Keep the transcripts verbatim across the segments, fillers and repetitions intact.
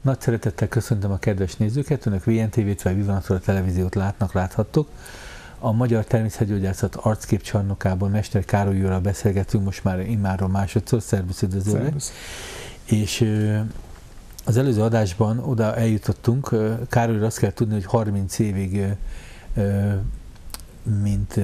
Nagy szeretettel köszöntöm a kedves nézőket, önök vé en té vét vagy Vivanatura televíziót látnak, láthattok. A Magyar Természetgyógyászat arcképcsarnokában Mester Károly úrral beszélgetünk most már immáron másodszor. Szervusz, üdvözöllek! És az előző adásban oda eljutottunk, Károlyra azt kell tudni, hogy harminc évig mint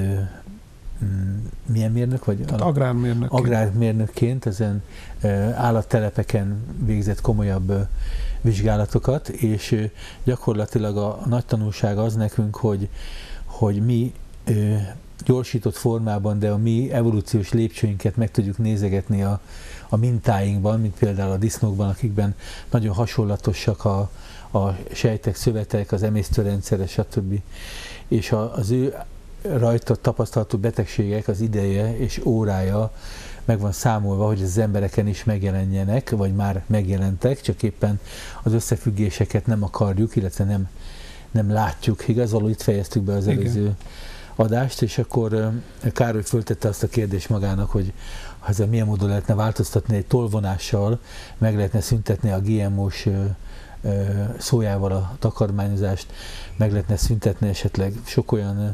milyen mérnök? Vagy agrármérnökként. Agrármérnökként ezen állattelepeken végzett komolyabb vizsgálatokat, és gyakorlatilag a nagy tanulság az nekünk, hogy, hogy mi gyorsított formában, de a mi evolúciós lépcsőinket meg tudjuk nézegetni a, a mintáinkban, mint például a disznókban, akikben nagyon hasonlatosak a, a sejtek, szövetek, az emésztőrendszere, stb. És a, az ő rajta tapasztalható betegségek, az ideje és órája meg van számolva, hogy az embereken is megjelenjenek, vagy már megjelentek, csak éppen az összefüggéseket nem akarjuk, illetve nem, nem látjuk. Igazából itt fejeztük be az előző Igen. adást, és akkor Károly föltette azt a kérdést magának, hogy ezzel milyen módon lehetne változtatni, egy tollvonással meg lehetne szüntetni a gé em ó-s szójával a takarmányozást, meg lehetne szüntetni esetleg sok olyan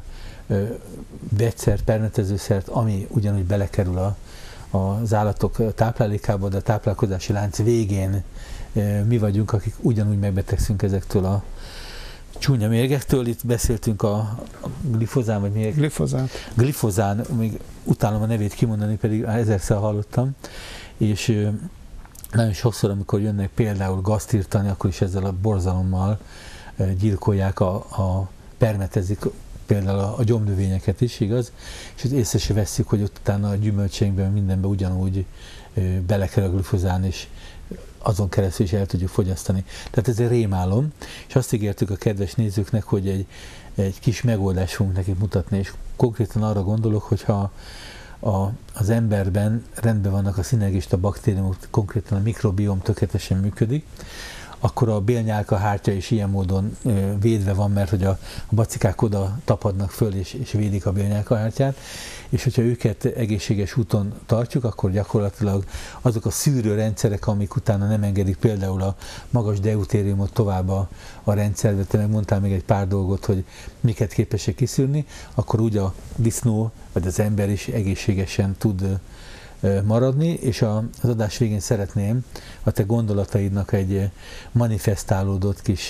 vegyszert, permetezőszert, ami ugyanúgy belekerül a, az állatok táplálékába, de a táplálkozási lánc végén mi vagyunk, akik ugyanúgy megbetegszünk ezektől a csúnya mérgektől. Itt beszéltünk a, a glifozán, vagy még glifozán. Glifozán, még utálom a nevét kimondani, pedig ezerszer hallottam, és nagyon sokszor, amikor jönnek például gazt írtani, akkor is ezzel a borzalommal gyilkolják, a, a permetezik például a, a gyomnövényeket is, igaz? És észre se vesszük, hogy ott utána a gyümölcseinkben, mindenben ugyanúgy ö, belekerül a glifozán, és azon keresztül is el tudjuk fogyasztani. Tehát ez egy rémálom, és azt ígértük a kedves nézőknek, hogy egy, egy kis megoldást fogunk nekik mutatni, és konkrétan arra gondolok, hogyha a, az emberben rendben vannak a szinergista baktériumok, konkrétan a mikrobióm tökéletesen működik, akkor a bélnyálka hártya is ilyen módon védve van, mert hogy a, a bacikák oda tapadnak föl és, és védik a bélnyálka hártyát, és hogyha őket egészséges úton tartjuk, akkor gyakorlatilag azok a szűrőrendszerek, amik utána nem engedik például a magas deutériumot tovább a, a rendszerbe, te megmondtál még egy pár dolgot, hogy miket képesek kiszűrni, akkor úgy a disznó vagy az ember is egészségesen tud maradni, és az adás végén szeretném a te gondolataidnak egy manifestálódott kis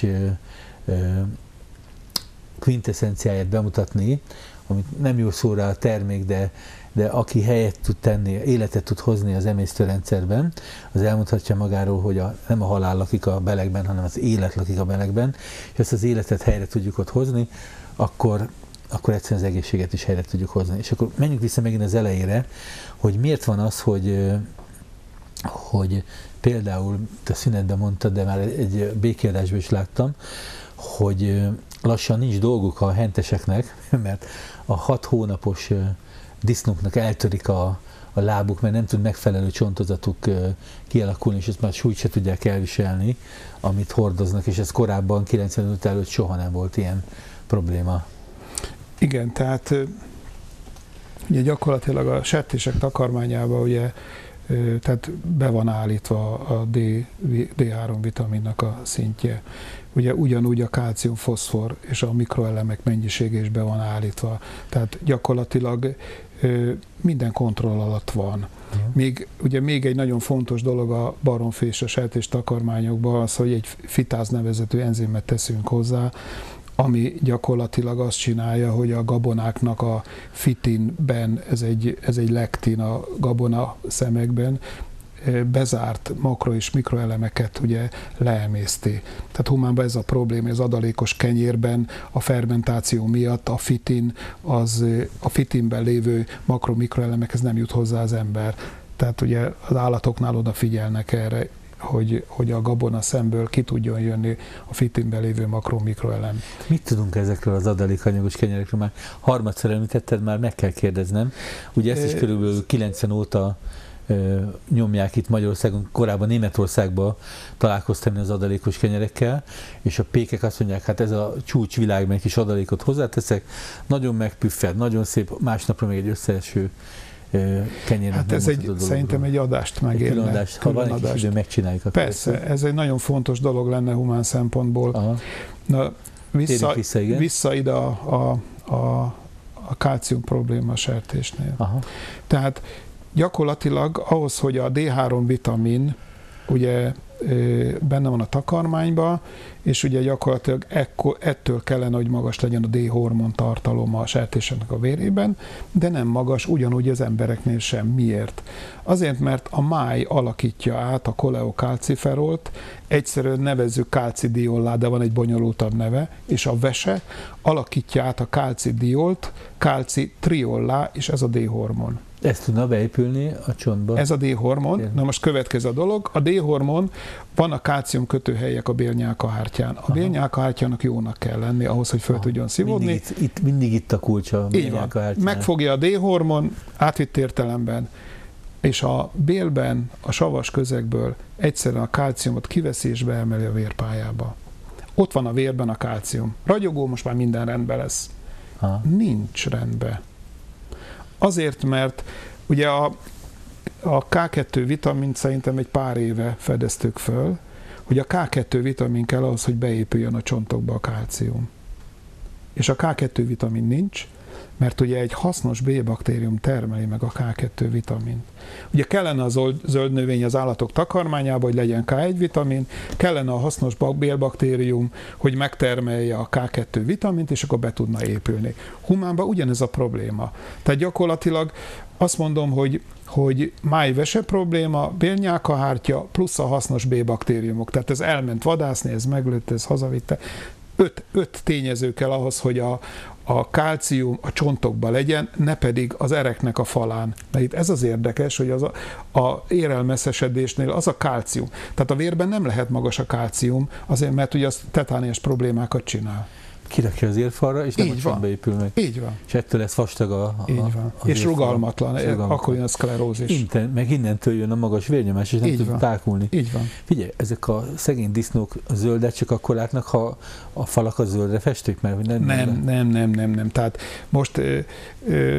kvintessenciáját bemutatni, amit nem jó szóra a termék, de, de aki helyet tud tenni, életet tud hozni az emésztőrendszerben, az elmondhatja magáról, hogy a, nem a halál lakik a belegben, hanem az élet lakik a belegben, és ezt az életet helyre tudjuk ott hozni, akkor akkor egyszerűen az egészséget is helyre tudjuk hozni. És akkor menjünk vissza megint az elejére, hogy miért van az, hogy, hogy például, te szünetben mondtad, de már egy békiadásban is láttam, hogy lassan nincs dolguk a henteseknek, mert a hat hónapos disznóknak eltörik a, a lábuk, mert nem tud megfelelő csontozatuk kialakulni, és ezt már súlyt se tudják elviselni, amit hordoznak, és ez korábban kilencvenöt előtt soha nem volt ilyen probléma. Igen, tehát ugye gyakorlatilag a sertések takarmányában ugye tehát be van állítva a dé három vitaminnak a szintje. Ugye ugyanúgy a kálcium, foszfor és a mikroelemek mennyisége is be van állítva. Tehát gyakorlatilag minden kontroll alatt van. Még, ugye még egy nagyon fontos dolog a baromfi és a sertés takarmányokban az, hogy egy fitáz nevezetű enzimet teszünk hozzá, ami gyakorlatilag azt csinálja, hogy a gabonáknak a fitinben, ez egy, ez egy lektin a gabona szemekben, bezárt makro- és mikroelemeket ugye leemészti. Tehát humánban ez a probléma, az adalékos kenyérben a fermentáció miatt a fitin, az, a fitinben lévő makro-mikroelemekhez nem jut hozzá az ember. Tehát ugye az állatoknál odafigyelnek erre, hogy, hogy a gabona szemből ki tudjon jönni a fitinben lévő makro-mikroelem. Mit tudunk ezekről az adalékanyagos kenyerekről? Már harmadszor említetted, már meg kell kérdeznem. Ugye ezt is körülbelül kilencven óta ö, nyomják itt Magyarországon, korábban Németországban találkoztam az adalékos kenyerekkel, és a pékek azt mondják, hát ez a csúcsvilág, meg kis adalékot hozzáteszek, nagyon megpüffed, nagyon szép, másnapra még egy összeeső kenyérnek hát ez egy, szerintem egy adást megérne. Egy adást, ha van egy kis idő, megcsináljuk. Persze, ez egy nagyon fontos dolog lenne humán szempontból. Aha. Na, vissza, vissza, vissza ide a, a, a, a kálcium probléma a sertésnél. Aha. Tehát gyakorlatilag ahhoz, hogy a dé három vitamin ugye benne van a takarmányban, és ugye gyakorlatilag ekkor, ettől kellene, hogy magas legyen a D-hormon tartaloma a sertéseknek a vérében, de nem magas ugyanúgy az embereknél sem. Miért? Azért, mert a máj alakítja át a koleokalciferolt, egyszerűen nevezzük kálcidiollá, de van egy bonyolultabb neve, és a vese alakítja át a kálcidiolt kálcitriollá, és ez a D-hormon. Ezt tudna beépülni a csontba? Ez a D-hormon. Na most következő a dolog. A D-hormon, van a kálcium kötőhelyek a bélnyálkahártyán. A bélnyálkahártyának jónak kell lenni ahhoz, hogy föl Aha. tudjon szívódni. Mindig itt, itt, mindig itt a kulcsa a bélnyálkahártyán. Megfogja a D-hormon átvitt értelemben, és a bélben, a savas közegből egyszerűen a kálciumot kiveszi és beemeli a vérpályába. Ott van a vérben a kálcium. Ragyogó, most már minden rendben lesz. Aha. Nincs rendben. Azért, mert ugye a, a ká kettő vitamint szerintem egy pár éve fedeztük föl, hogy a ká kettő vitamin kell ahhoz, hogy beépüljön a csontokba a kálcium. És a ká kettő vitamin nincs, mert ugye egy hasznos B-baktérium termeli meg a ká kettő vitamint. Ugye kellene a zöld növény az állatok takarmányába, hogy legyen ká egy vitamin, kellene a hasznos B-baktérium, hogy megtermelje a ká kettő vitamint, és akkor be tudna épülni. Humánban ugyanez a probléma. Tehát gyakorlatilag azt mondom, hogy, hogy májvese probléma, bélnyálkahártya plusz a hasznos B-baktériumok. Tehát ez elment vadászni, ez meglőtt, ez hazavitte. Öt, öt tényező kell ahhoz, hogy a, a kálcium a csontokban legyen, ne pedig az ereknek a falán. De itt ez az érdekes, hogy az a, a érelmeszesedésnél az a kálcium. Tehát a vérben nem lehet magas a kálcium, azért, mert ugye az tetániás problémákat csinál. Kirakja az érfalra, és nem a csontba épül meg. Így van. És ettől lesz vastag a, a Így van. És rugalmatlan, akkor jön a szklerózis. Inten, meg innentől jön a magas vérnyomás, és nem Így tud van. tákulni. Így van. Figyelj, ezek a szegény disznók zöldet csak akkor látnak, ha a falakat zöldre festik, mert nem... Nem, nem, nem, nem, nem. Tehát most ö, ö,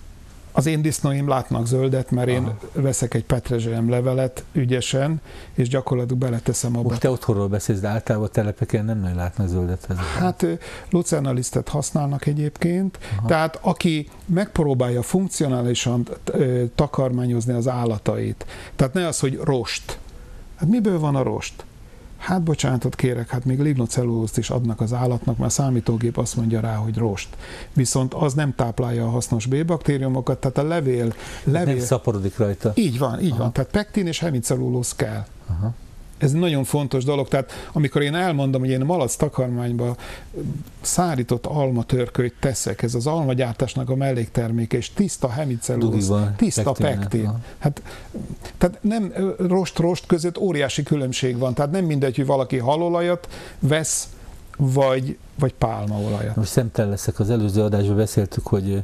az én disznóim látnak zöldet, mert én Aha. veszek egy petrezselyem levelet ügyesen, és gyakorlatilag beleteszem abba. Most te otthonról beszélsz, de általában telepeken nem nagyon látnak zöldet. Ezeket. Hát lucernalisztet használnak egyébként, Aha. tehát aki megpróbálja funkcionálisan takarmányozni az állatait, tehát ne az, hogy rost. Hát miből van a rost? Hát bocsánatot kérek, hát még lignocellulózt is adnak az állatnak, mert a számítógép azt mondja rá, hogy rost. Viszont az nem táplálja a hasznos B-baktériumokat, tehát a levél... levél... Nem szaporodik rajta. Így van, így Aha. van. Tehát pektin és hemicellulóz kell. Aha. Ez nagyon fontos dolog, tehát amikor én elmondom, hogy én malac takarmányba szárított almatörkölyt teszek, ez az almagyártásnak a mellékterméke, és tiszta hemicellulóz, tiszta pektin. Hát, tehát nem rost-rost között óriási különbség van, tehát nem mindegy, hogy valaki halolajat vesz, vagy, vagy pálmaolajat. Most szemtelen leszek, az előző adásban beszéltük, hogy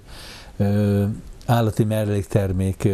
ö, állati melléktermék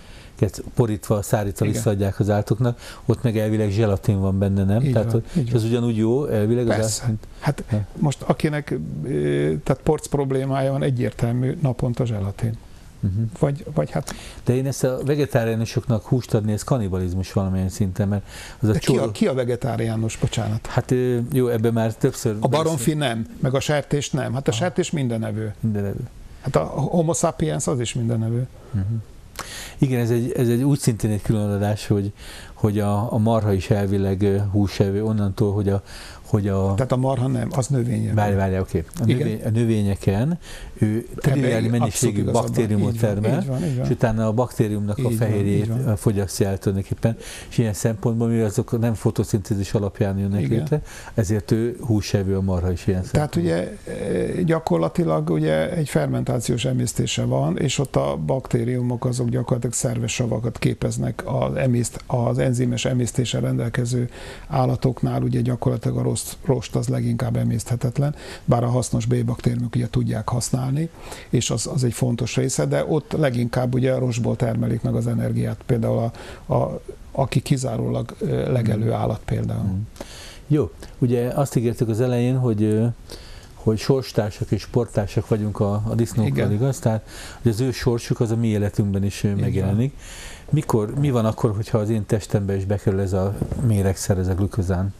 porítva, szárítva visszaadják az állatoknak, ott meg elvileg zselatin van benne, nem? Így tehát van, és az ugyanúgy jó elvileg? Persze. Az hát ja. Most akinek tehát porc problémája van, egyértelmű naponta zselatin. Uh-huh. Vagy, vagy hát... De én ezt a vegetáriánusoknak húst adni, ez kannibalizmus valamilyen szinten, mert az a De csor... ki, a, ki a vegetáriánus, bocsánat? Hát jó, ebben már többször... A baromfi nem, meg a sertés nem. Hát a Aha. sertés mindenevő. Mindenevő. Hát a homo sapiens az is mindenevő. Uh-huh. Igen, ez egy, ez egy úgy szintén egy különadás, hogy, hogy a, a marha is elvileg húsevő onnantól, hogy a, hogy a... Tehát a marha nem, az növények. Várj, várj, oké. A, növény, a növényeken ő triviális mennyiségű baktériumot termel, így van, így van. És utána a baktériumnak így a fehérjét fogyasztja el tulajdonképpen, és ilyen szempontból, mivel azok nem fotoszintézis alapján jönnek létre, ezért ő húsevő, a marha is ilyen Tehát ugye gyakorlatilag ugye egy fermentációs emésztése van, és ott a baktériumok azok gyakorlatilag szerves savakat képeznek az, emészt, az enzimes emésztéssel rendelkező állatoknál, ugye gyakorlatilag a rossz rost az leginkább emészthetetlen, bár a hasznos B-baktériumok ugye tudják használni, és az, az egy fontos része, de ott leginkább ugye a rostból termelik meg az energiát, például a, a, aki kizárólag legelő állat például. Mm. Jó, ugye azt ígértük az elején, hogy hogy sorstársak és sporttársak vagyunk a, a disznókkal, igaz? Tehát, hogy az ő sorsuk az a mi életünkben is igen. megjelenik. Mikor, mi van akkor, hogyha az én testembe is bekerül ez a méregszer, ez a glükozán?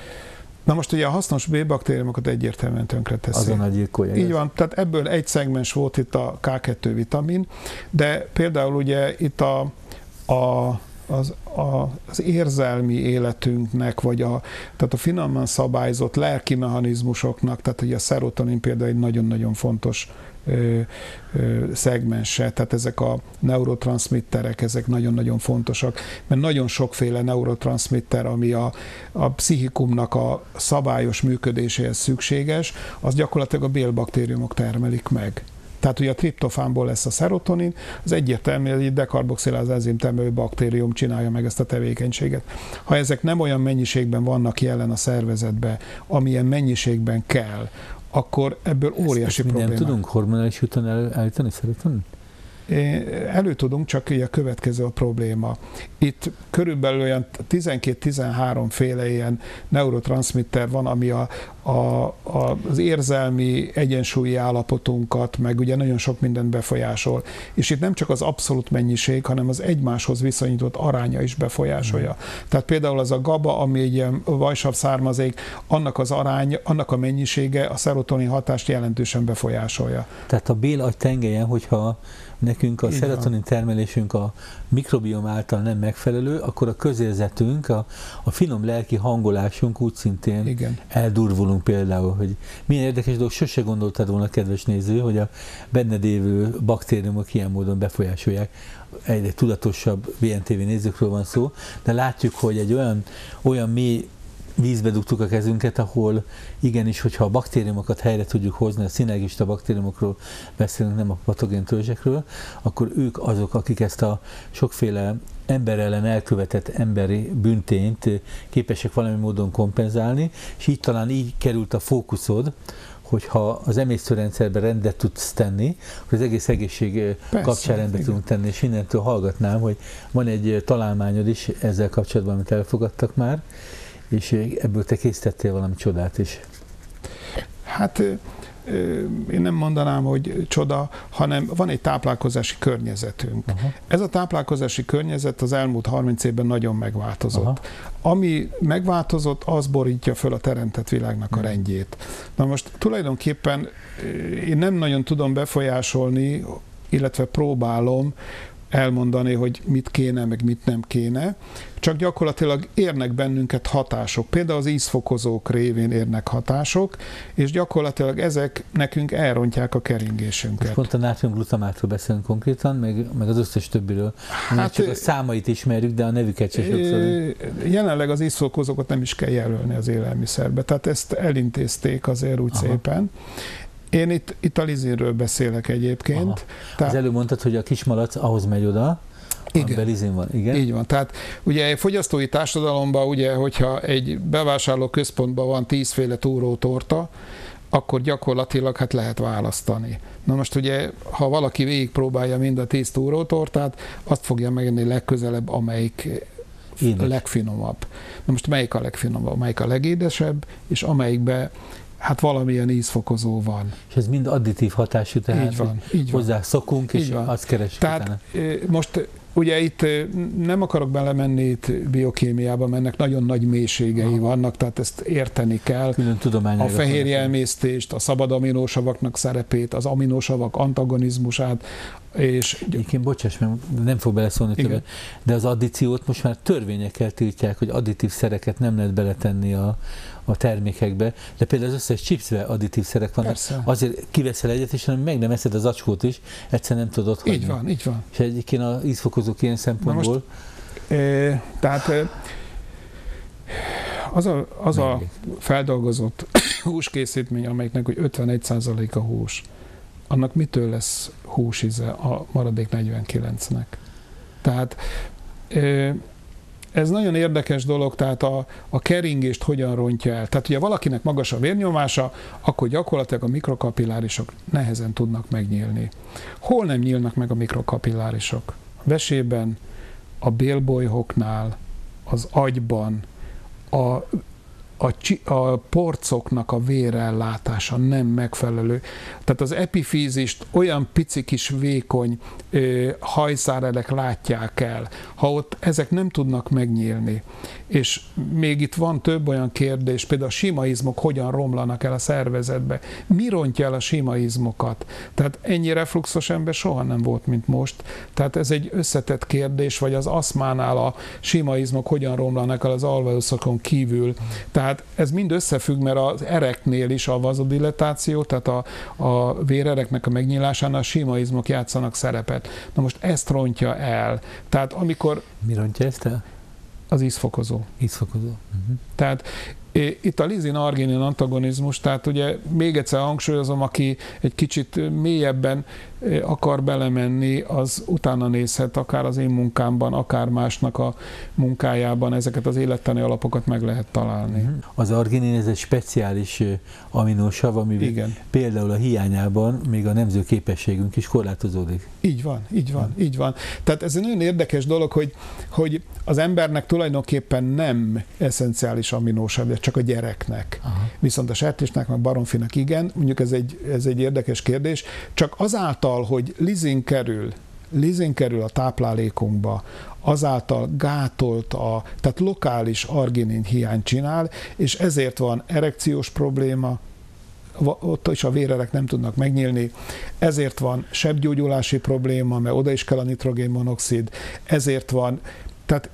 Na most ugye a hasznos B-baktériumokat egyértelműen tönkreteszi. Azon a gyilkolja. Így van, tehát ebből egy szegmens volt itt a ká kettő vitamin, de például ugye itt a, a Az, a, az érzelmi életünknek, vagy a, tehát a finoman szabályzott lelki mechanizmusoknak, tehát ugye a szerotonin például egy nagyon-nagyon fontos ö, ö, szegmense, tehát ezek a neurotranszmitterek, ezek nagyon-nagyon fontosak, mert nagyon sokféle neurotranszmitter, ami a, a pszichikumnak a szabályos működéséhez szükséges, az gyakorlatilag a bélbaktériumok termelik meg. Tehát ugye a triptofánból lesz a szerotonin, az egyértelmű, hogy egy dekarboxiláz enzim termelő baktérium csinálja meg ezt a tevékenységet. Ha ezek nem olyan mennyiségben vannak jelen a szervezetben, amilyen mennyiségben kell, akkor ebből óriási probléma. Nem tudunk hormonális úton állítani szerotonin? Elő tudunk, csak a következő a probléma. Itt körülbelül olyan tizenkét-tizenhárom féle ilyen neurotranszmitter van, ami a, a, a, az érzelmi egyensúlyi állapotunkat, meg ugye nagyon sok mindent befolyásol. És itt nem csak az abszolút mennyiség, hanem az egymáshoz viszonyított aránya is befolyásolja. Mm. Tehát például az a GABA, ami egy ilyen vajsabb származék, annak az arány, annak a mennyisége a szerotonin hatást jelentősen befolyásolja. Tehát a bél-agy tengelyen, hogyha nekünk a szerotonin termelésünk a mikrobiom által nem megfelelő, akkor a közérzetünk, a, a finom lelki hangolásunk úgy szintén igen. eldurvulunk például, hogy milyen érdekes dolog, sose gondoltad volna, kedves néző, hogy a benned lévő baktériumok ilyen módon befolyásolják. Egyre tudatosabb bé en té vé nézőkről van szó, de látjuk, hogy egy olyan, olyan mély vízbe dugtuk a kezünket, ahol igenis, hogyha a baktériumokat helyre tudjuk hozni, a szinergista baktériumokról beszélünk, nem a patogén törzsekről, akkor ők azok, akik ezt a sokféle ember ellen elkövetett emberi bűntényt képesek valami módon kompenzálni, és így talán így került a fókuszod, hogyha az emésztőrendszerben rendet tudsz tenni, hogy az egész egészség Persze, kapcsán rendet tudunk tenni, és innentől hallgatnám, hogy van egy találmányod is ezzel kapcsolatban, amit elfogadtak már, és ebből te készítettél valami csodát is. Hát én nem mondanám, hogy csoda, hanem van egy táplálkozási környezetünk. Aha. Ez a táplálkozási környezet az elmúlt harminc évben nagyon megváltozott. Aha. Ami megváltozott, az borítja föl a teremtett világnak a rendjét. Na most tulajdonképpen én nem nagyon tudom befolyásolni, illetve próbálom elmondani, hogy mit kéne, meg mit nem kéne, csak gyakorlatilag érnek bennünket hatások. Például az ízfokozók révén érnek hatások, és gyakorlatilag ezek nekünk elrontják a keringésünket. Most pont a nátriumglutamátról beszélünk konkrétan, meg, meg az összes többiről. Hát, csak a számait ismerjük, de a nevüket sem sokszor. Jelenleg az ízfokozókat nem is kell jelölni az élelmiszerbe, tehát ezt elintézték azért úgy Aha. szépen. Én itt, itt a lizinről beszélek egyébként. Tehát, az előbb mondtad, hogy a kismalac ahhoz megy oda, amiben lizin van. Igen? Így van. Tehát ugye egy fogyasztói társadalomban, ugye, hogyha egy bevásárló központban van tízféle túrótorta, akkor gyakorlatilag hát lehet választani. Na most ugye, ha valaki végigpróbálja mind a tíz túrótortát, azt fogja megenni legközelebb, amelyik Édes. legfinomabb. Na most melyik a legfinomabb? Melyik a legédesebb, és amelyikbe hát valamilyen ízfokozó van. És ez mind additív hatású, tehát így van, így hozzá van. szokunk, és azt keresünk Tehát utána. Most ugye itt nem akarok belemenni itt biokémiába, mert ennek nagyon nagy mélységei Aha. vannak, tehát ezt érteni kell. A fehérjeemésztést, a szabad aminósavaknak szerepét, az aminósavak antagonizmusát, és... Egyébként bocsáss, mert nem fog beleszólni többet, de az addíciót most már törvényekkel tiltják, hogy additív szereket nem lehet beletenni a, a termékekbe, de például az összes chipsbe additív szerek vannak. Persze. Azért kiveszel egyet, és meg nem eszed az acskót is, egyszerűen nem tudod hagyni. Így van, így van. És egyébként az ízfokozók ilyen szempontból... Most, e, tehát e, az a, az a feldolgozott húskészítmény, amelyiknek hogy ötvenegy százaléka hús, annak mitől lesz húsíze a maradék negyvenkilencnek? Tehát ez nagyon érdekes dolog, tehát a, a keringést hogyan rontja el. Tehát ugye valakinek magas a vérnyomása, akkor gyakorlatilag a mikrokapillárisok nehezen tudnak megnyílni. Hol nem nyílnak meg a mikrokapillárisok? A vesében, a bélbolyhoknál, az agyban, a a, csi, a porcoknak a vérellátása nem megfelelő. Tehát az epifízist olyan pici kis vékony ö, hajszárelek látják el, ha ott ezek nem tudnak megnyílni. És még itt van több olyan kérdés, például a sima izmok hogyan romlanak el a szervezetbe. Mi rontja el a sima izmokat? Tehát ennyi refluxos ember soha nem volt, mint most. Tehát ez egy összetett kérdés, vagy az aszmánál a sima izmok hogyan romlanak el az alveoszokon kívül. Tehát ez mind összefügg, mert az ereknél is a vazodilatáció, tehát a, a vérereknek a megnyílásánál a sima izmok játszanak szerepet. Na most ezt rontja el. Tehát amikor... Mi rontja ezt el? Az ízfokozó. Ízfokozó. Uh-huh. Tehát itt a lizin-arginin antagonizmus, tehát ugye még egyszer hangsúlyozom, aki egy kicsit mélyebben akar belemenni, az utána nézhet akár az én munkámban, akár másnak a munkájában, ezeket az élettani alapokat meg lehet találni. Az arginin ez egy speciális aminósav, ami Igen. például a hiányában még a nemző képességünk is korlátozódik. Így van, így van, ja. így van. Tehát ez egy nagyon érdekes dolog, hogy, hogy az embernek tulajdonképpen nem eszenciális aminósav, csak a gyereknek. Aha. Viszont a sertésnek, meg baromfinak igen, mondjuk ez egy, ez egy érdekes kérdés, csak azáltal, hogy lizin kerül, lizin kerül a táplálékunkba, azáltal gátolt a, tehát lokális arginin hiányt csinál, és ezért van erekciós probléma, ott is a vérerek nem tudnak megnyílni, ezért van sebgyógyulási probléma, mert oda is kell a nitrogénmonoxid, ezért van, tehát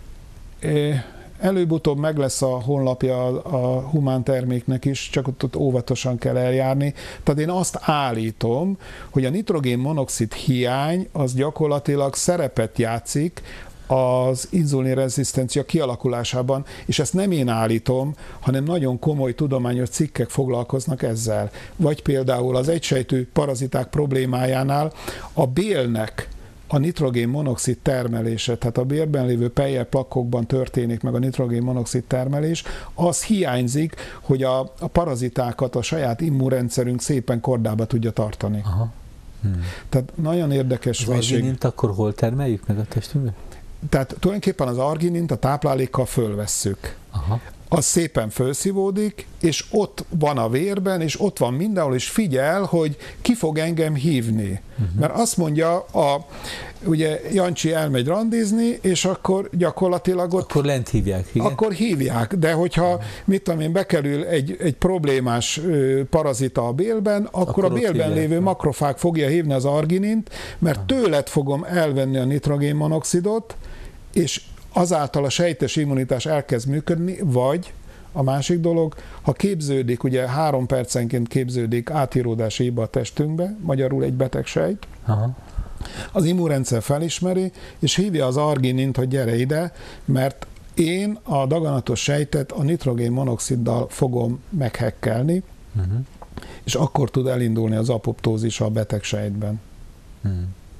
előbb-utóbb meg lesz a honlapja a, a humán terméknek is, csak ott, ott óvatosan kell eljárni. Tehát én azt állítom, hogy a nitrogénmonoxid hiány az gyakorlatilag szerepet játszik az inzulinrezisztencia kialakulásában, és ezt nem én állítom, hanem nagyon komoly tudományos cikkek foglalkoznak ezzel. Vagy például az egysejtű paraziták problémájánál a bélnek a nitrogénmonoxid termelése, tehát a bélben lévő pelyel plakkokban történik meg a nitrogénmonoxid termelés, az hiányzik, hogy a, a parazitákat a saját immunrendszerünk szépen kordába tudja tartani. Aha. Hmm. Tehát nagyon érdekes. Az arginint akkor hol termeljük meg a testünkben? Tehát tulajdonképpen az arginint a táplálékkal fölvesszük. Aha. Az szépen felszívódik, és ott van a vérben, és ott van mindenhol, és figyel, hogy ki fog engem hívni. Uh-huh. Mert azt mondja, a, ugye Jancsi elmegy randizni, és akkor gyakorlatilag ott... Akkor lent hívják, igen? Akkor hívják, de hogyha, uh-huh. mit tudom én, bekerül egy, egy problémás ö, parazita a bélben, akkor, akkor a bélben lévő makrofág fogja hívni az arginint, mert uh-huh. tőled fogom elvenni a nitrogénmonoxidot, és azáltal a sejtes immunitás elkezd működni, vagy a másik dolog, ha képződik, ugye három percenként képződik átíródási hiba a testünkbe, magyarul egy beteg sejt, aha. az immunrendszer felismeri, és hívja az arginint, hogy gyere ide, mert én a daganatos sejtet a nitrogénmonoxiddal fogom meghekkelni, uh-huh. és akkor tud elindulni az apoptózis a beteg sejtben. Uh-huh.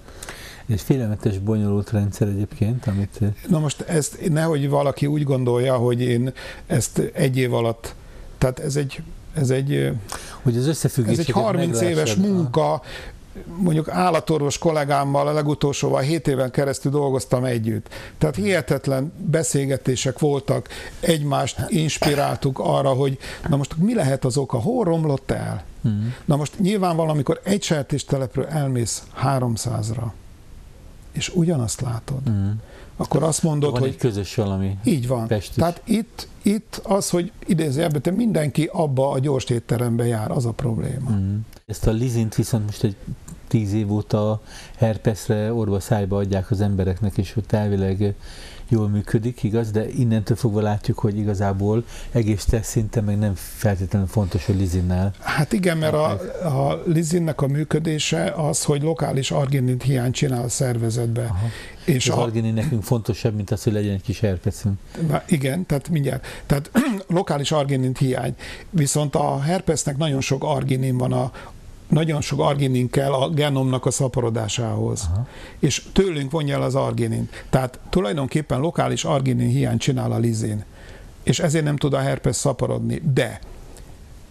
Ez félelmetes, bonyolult rendszer egyébként, amit... Na most ezt nehogy valaki úgy gondolja, hogy én ezt egy év alatt, tehát ez egy... Ez egy, hogy az összefüggés, ez egy harminc éves munka, mondjuk állatorvos kollégámmal a legutolsóval hét éven keresztül dolgoztam együtt. Tehát hihetetlen beszélgetések voltak, egymást inspiráltuk arra, hogy na most mi lehet az oka, hol romlott el? Hmm. Na most nyilvánvalóan, amikor egy sertéstelepről elmész háromszázra, és ugyanazt látod, mm. akkor azt mondod, van hogy... egy közös valami. Így van. Pestis. Tehát itt, itt az, hogy idézőjelben, te mindenki abba a gyors étterembe jár, az a probléma. Mm. Ezt a lizint viszont most egy tíz év óta herpeszre, orva szájba adják az embereknek, és ott elvileg jól működik, igaz, de innentől fogva látjuk, hogy igazából egész test szinten meg nem feltétlenül fontos, hogy lizinnál. Hát igen, mert a, a lizinnek a működése az, hogy lokális arginin hiányt csinál a szervezetbe. Aha. És az a, arginin nekünk fontosabb, mint az, hogy legyen egy kis herpeszünk. Na igen, tehát mindjárt. Tehát lokális arginin hiány. Viszont a herpesznek nagyon sok arginin van a nagyon sok arginin kell a genomnak a szaporodásához. Aha. És tőlünk vonja el az arginint. Tehát tulajdonképpen lokális arginin hiány csinál a lizin. És ezért nem tud a herpes szaporodni. De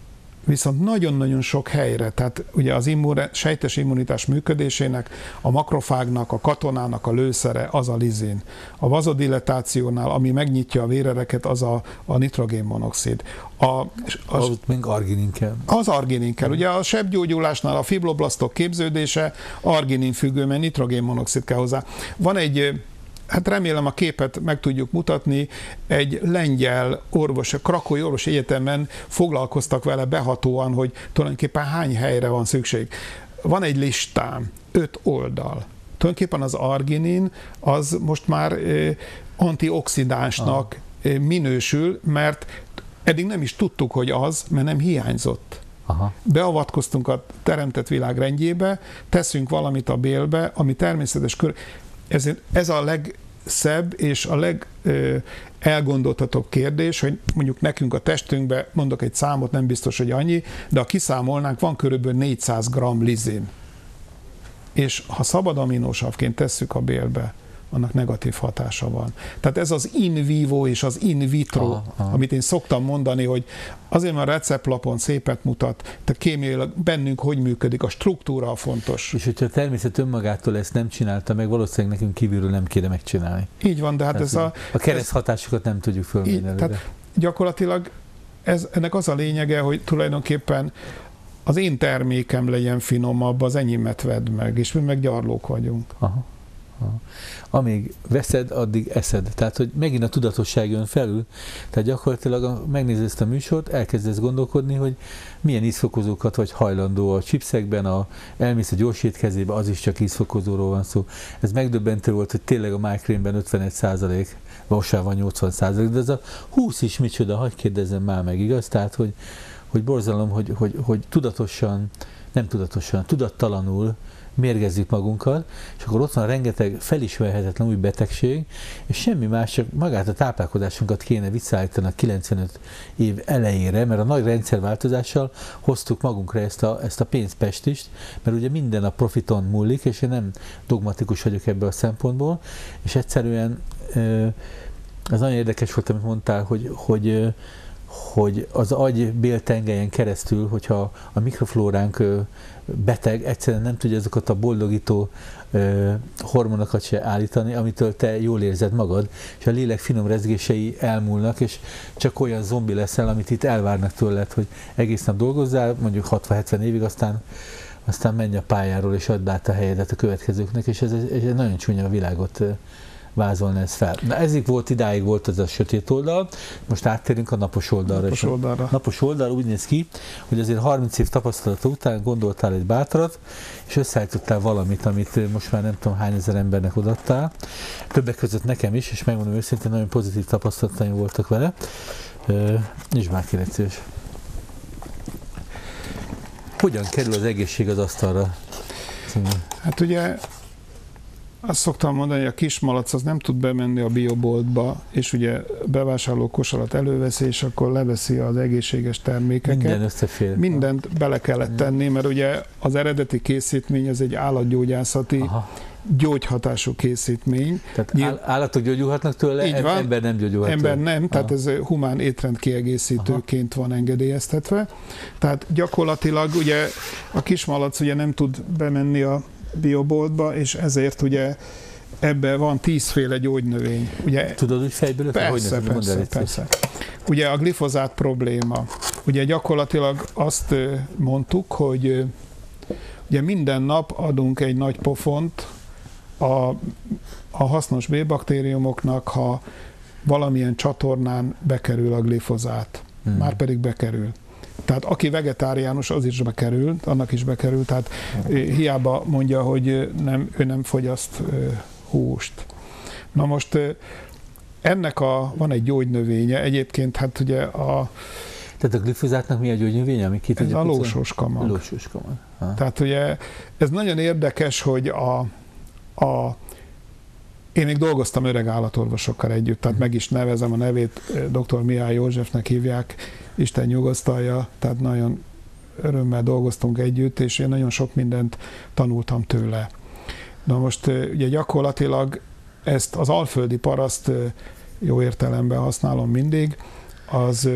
viszont nagyon-nagyon sok helyre, tehát ugye az immun, sejtes immunitás működésének, a makrofágnak, a katonának a lőszere az a lizin. A vazodilatációnál, ami megnyitja a vérereket, az a, a nitrogénmonoxid. A, a, az még arginin kell. Az arginin kell. Ugye a sebgyógyulásnál a fibroblasztok képződése arginin függő, mert nitrogénmonoxid kell hozzá. Van egy, hát remélem a képet meg tudjuk mutatni, egy lengyel orvos, a Krakói Orvosi Egyetemen foglalkoztak vele behatóan, hogy tulajdonképpen hány helyre van szükség. Van egy listám, öt oldal. Tulajdonképpen az arginin az most már antioxidánsnak ah. minősül, mert eddig nem is tudtuk, hogy az, mert nem hiányzott. Aha. Beavatkoztunk a teremtett világ rendjébe, teszünk valamit a bélbe, ami természetes kör. Ez, ez a legszebb és a legelgondoltatóbb kérdés, hogy mondjuk nekünk a testünkbe, mondok egy számot, nem biztos, hogy annyi, de ha kiszámolnánk, van körülbelül négyszáz gramm lizin. És ha szabad aminósavként tesszük a bélbe, annak negatív hatása van. Tehát ez az in vivo és az in vitro, aha, aha. amit én szoktam mondani, hogy azért, mert a receptlapon szépet mutat, tehát kémiailag bennünk hogy működik, a struktúra a fontos. És hogyha a természet önmagától ezt nem csinálta meg, valószínűleg nekünk kívülről nem kéne megcsinálni. Így van, de hát tehát ez a... A kereszthatásokat nem tudjuk fölmérni. Tehát gyakorlatilag ez, ennek az a lényege, hogy tulajdonképpen az én termékem legyen finomabb, az enyémet vedd meg, és mi meg gyarlók vagyunk. Aha. Amíg veszed, addig eszed. Tehát, hogy megint a tudatosság jön felül, tehát gyakorlatilag megnézed ezt a műsort, elkezdesz gondolkodni, hogy milyen ízfokozókat vagy hajlandó a chipsekben, a, elmész a gyors étkezébe, az is csak ízfokozóról van szó. Ez megdöbbentő volt, hogy tényleg a májkrémben ötvenegy százalék, vasában nyolcvan százalék, de ez a húsz is micsoda, hagyj kérdezzem már meg, igaz? Tehát, hogy, hogy borzalom, hogy, hogy, hogy tudatosan, nem tudatosan, tudattalanul mérgezzük magunkat, és akkor ott van rengeteg felismerhetetlen új betegség, és semmi más, csak magát a táplálkozásunkat kéne visszaállítani a kilencvenöt év elejére, mert a nagy rendszerváltozással hoztuk magunkra ezt a, ezt a pénzpestist, mert ugye minden a profiton múlik, és én nem dogmatikus vagyok ebből a szempontból, és egyszerűen ez nagyon érdekes volt, amit mondtál, hogy, hogy hogy az agy béltengelyen keresztül, hogyha a mikroflóránk beteg, egyszerűen nem tudja azokat a boldogító hormonokat se állítani, amitől te jól érzed magad, és a lélek finom rezgései elmúlnak, és csak olyan zombi leszel, amit itt elvárnak tőled, hogy egész nap dolgozzál, mondjuk hatvan-hetven évig, aztán, aztán menj a pályáról, és add át a helyedet a következőknek, és ez, ez nagyon csúnya világot vázolna ez fel. Na ezért volt, idáig volt az a sötét oldal, most áttérünk a napos oldalra. Napos oldalra. Napos oldal úgy néz ki, hogy azért harminc év tapasztalata után gondoltál egy bátrat, és összeállítottál valamit, amit most már nem tudom hány ezer embernek odaadtál. Többek között nekem is, és megmondom őszintén, nagyon pozitív tapasztalataim voltak vele. Nyisd már ki, szíves. Hogyan kerül az egészség az asztalra? Hát ugye azt szoktam mondani, hogy a kismalac az nem tud bemenni a bioboltba, és ugye bevásárló kosarat előveszi, és akkor leveszi az egészséges termékeket. Minden összefér. Mindent bele kellett tenni, mert ugye az eredeti készítmény az egy állatgyógyászati Aha. gyógyhatású készítmény. Tehát Nyilv... állatok gyógyulhatnak tőle, Így van. Ember nem gyógyulhat Ember nem, Aha. tehát ez humán étrend kiegészítőként Aha. van engedélyeztetve. Tehát gyakorlatilag ugye a kismalac ugye nem tud bemenni a bioboltba, és ezért ugye ebben van tízféle gyógynövény. Ugye, Tudod, hogy fejből? Persze, hogy persze, persze. Ugye a glifozát probléma. Ugye gyakorlatilag azt mondtuk, hogy ugye minden nap adunk egy nagy pofont a, a hasznos B-baktériumoknak, ha valamilyen csatornán bekerül a glifozát. Hmm. Márpedig bekerül. Tehát aki vegetáriánus, az is bekerül, annak is bekerül, tehát hiába mondja, hogy nem, ő nem fogyaszt húst. Na most ennek a, van egy gyógynövénye, egyébként hát ugye a... Tehát a glifozátnak mi a gyógynövénye? Ami ez a lósoskamag. Lósoskamag. Tehát ugye ez nagyon érdekes, hogy a, a én még dolgoztam öreg állatorvosokkal együtt, tehát meg is nevezem a nevét, dr. Mihály Józsefnek hívják, Isten nyugosztalja, tehát nagyon örömmel dolgoztunk együtt, és én nagyon sok mindent tanultam tőle. Na most ugye gyakorlatilag ezt az alföldi paraszt, jó értelemben használom mindig, az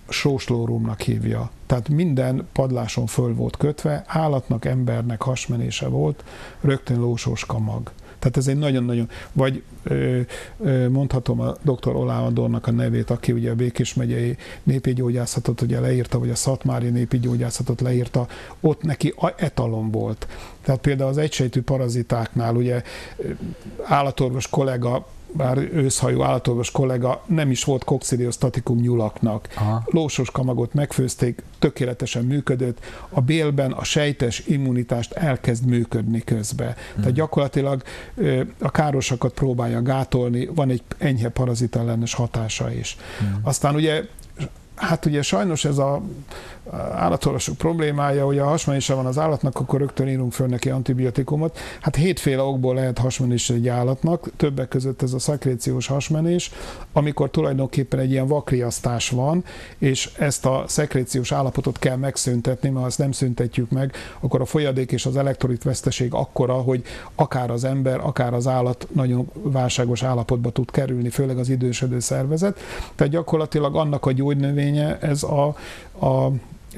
sóslórumnak hívja. Tehát minden padláson föl volt kötve, állatnak, embernek hasmenése volt, rögtön lósós kamag. Tehát ez egy nagyon-nagyon, vagy ö, ö, mondhatom a doktor Oláh Andornak a nevét, aki ugye a Békés megyei népi gyógyászatot ugye leírta, vagy a szatmári népi gyógyászatot leírta, ott neki etalon volt. Tehát például az egysejtű parazitáknál ugye állatorvos kollega, bár őszhajú állatorvos kollega nem is volt koxidiostatikum nyulaknak. Aha. Lósos kamagot megfőzték, tökéletesen működött, a bélben a sejtes immunitást elkezd működni közben. Hmm. Tehát gyakorlatilag a károsakat próbálja gátolni, van egy enyhe parazita ellenes hatása is. Hmm. Aztán ugye hát ugye sajnos ez a állatorvosok problémája, hogy a hasmenése van az állatnak, akkor rögtön írunk föl neki antibiotikumot. Hát hétféle okból lehet hasmenés egy állatnak, többek között ez a szekréciós hasmenés, amikor tulajdonképpen egy ilyen vakriasztás van, és ezt a szekréciós állapotot kell megszüntetni, mert ha ezt nem szüntetjük meg, akkor a folyadék és az elektrolit veszteség akkora, hogy akár az ember, akár az állat nagyon válságos állapotba tud kerülni, főleg az idősödő szervezet. Tehát gyakorlatilag annak a gyógynövénye ez a, a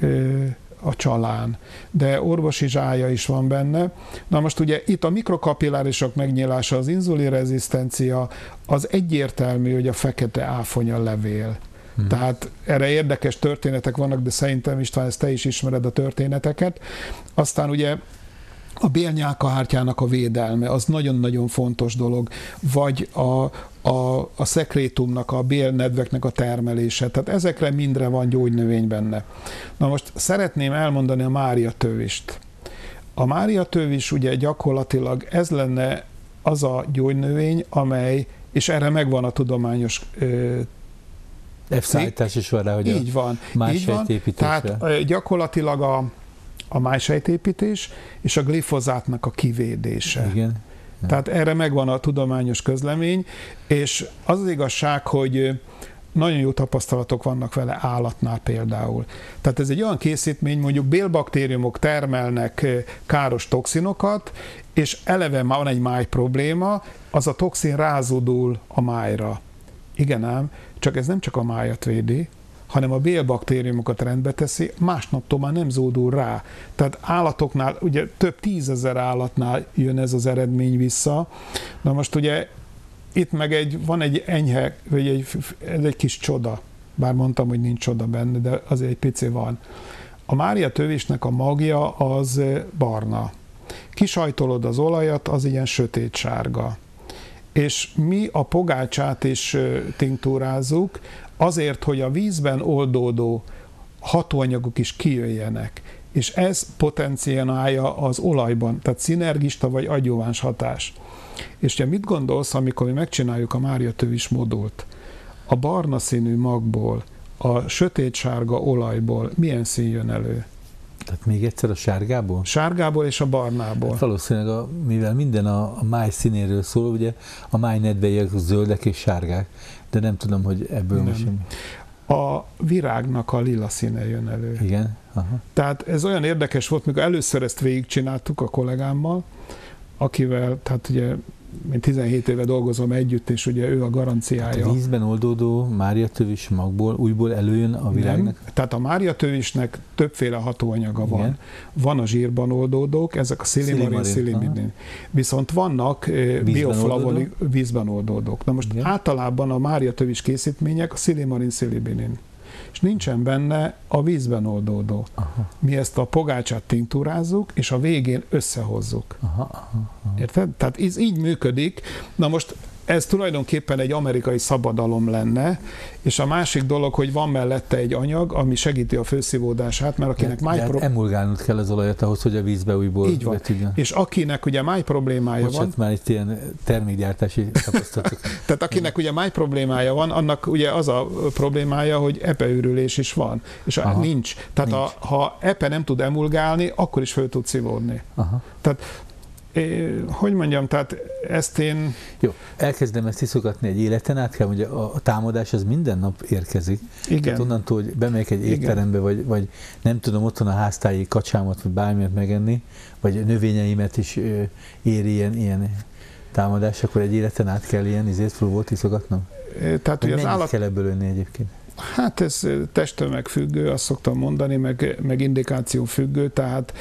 a csalán, de orvosi zsája is van benne. Na most ugye itt a mikrokapillárisok megnyílása, az inzulinrezisztencia, az egyértelmű, hogy a fekete áfonya levél. Hmm. Tehát erre érdekes történetek vannak, de szerintem István, ezt te is ismered a történeteket. Aztán ugye a bélnyálkahártyának a védelme, az nagyon-nagyon fontos dolog, vagy a, a, a szekrétumnak, a bélnedveknek a termelése, tehát ezekre mindre van gyógynövény benne. Na most szeretném elmondani a máriatövist. A máriatövis ugye gyakorlatilag ez lenne az a gyógynövény, amely, és erre megvan a tudományos F-szállítás is van rá, hogy így a van, májsejtépítésre. Tehát gyakorlatilag a a májsejtépítés és a glifozátnak a kivédése. Igen. Tehát erre megvan a tudományos közlemény, és az az igazság, hogy nagyon jó tapasztalatok vannak vele állatnál például. Tehát ez egy olyan készítmény, mondjuk bélbaktériumok termelnek káros toxinokat, és eleve van egy máj probléma, az a toxin rázódul a májra. Igen ám, csak ez nem csak a májat védi, hanem a bélbaktériumokat rendbe teszi, másnaptól már nem zódul rá. Tehát állatoknál, ugye több tízezer állatnál jön ez az eredmény vissza. Na most ugye itt meg egy, van egy enyhe, vagy egy, ez egy kis csoda, bár mondtam, hogy nincs csoda benne, de azért egy pici van. A máriatövisnek a magja az barna. Kisajtolod az olajat, az ilyen sötét sárga. És mi a pogácsát is tinktúrázzuk, azért, hogy a vízben oldódó hatóanyagok is kijöjjenek. És ez potenciálja az olajban, tehát szinergista vagy adjuváns hatás. És ugye mit gondolsz, amikor mi megcsináljuk a máriatövis modult? A barna színű magból, a sötétsárga olajból milyen szín jön elő? Tehát még egyszer a sárgából? Sárgából és a barnából. Hát valószínűleg, a, mivel minden a, a máj színéről szól, ugye a máj nedvei zöldek és sárgák, de nem tudom, hogy ebből most... A virágnak a lila színe jön elő. Igen. Aha. Tehát ez olyan érdekes volt, mikor először ezt végigcsináltuk a kollégámmal, akivel, tehát ugye én tizenhét éve dolgozom együtt, és ugye ő a garanciája. Hát a vízben oldódó máriatövis magból újból előjön a virágnak? Nem. Tehát a máriatövisnek többféle hatóanyaga van. Igen. Van a zsírban oldódók, ezek a szilimarin, szilibinin. Viszont vannak bioflavonik vízben oldódók. Na most igen. Általában a máriatövis készítmények a szilimarin, szilibinin. És nincsen benne a vízben oldódó. Aha. Mi ezt a pogácsát tinktúrázzuk, és a végén összehozzuk. Aha, aha, aha. Érted? Tehát ez így működik. Na most ez tulajdonképpen egy amerikai szabadalom lenne, és a másik dolog, hogy van mellette egy anyag, ami segíti a főszívódását, mert akinek máj problémája... emulgálnod kell az olajat ahhoz, hogy a vízbe újból... Így van. Betűjön. És akinek ugye máj problémája Bocsát, van... már itt ilyen termékgyártási tapasztalatok. Tehát akinek ugye máj problémája van, annak ugye az a problémája, hogy epeőrülés is van. És aha, nincs. Tehát nincs. A, ha epe nem tud emulgálni, akkor is föl tud szívódni. Aha. Tehát É, hogy mondjam, tehát ezt én... Jó, elkezdem ezt iszogatni egy életen át, kell, hogy a, a támadás az minden nap érkezik. Igen. Tehát onnantól, hogy bemegyek egy étterembe, vagy, vagy nem tudom otthon a háztáji kacsámat, vagy bármilyet megenni, vagy növényeimet is ö, éri ilyen, ilyen támadás, akkor egy életen át kell ilyen izét próbót iszogatnom? É, tehát, hogy az mennyit állat... kell ebből önni egyébként? Hát ez testtömeg függő, azt szoktam mondani, meg, meg indikáció függő, tehát,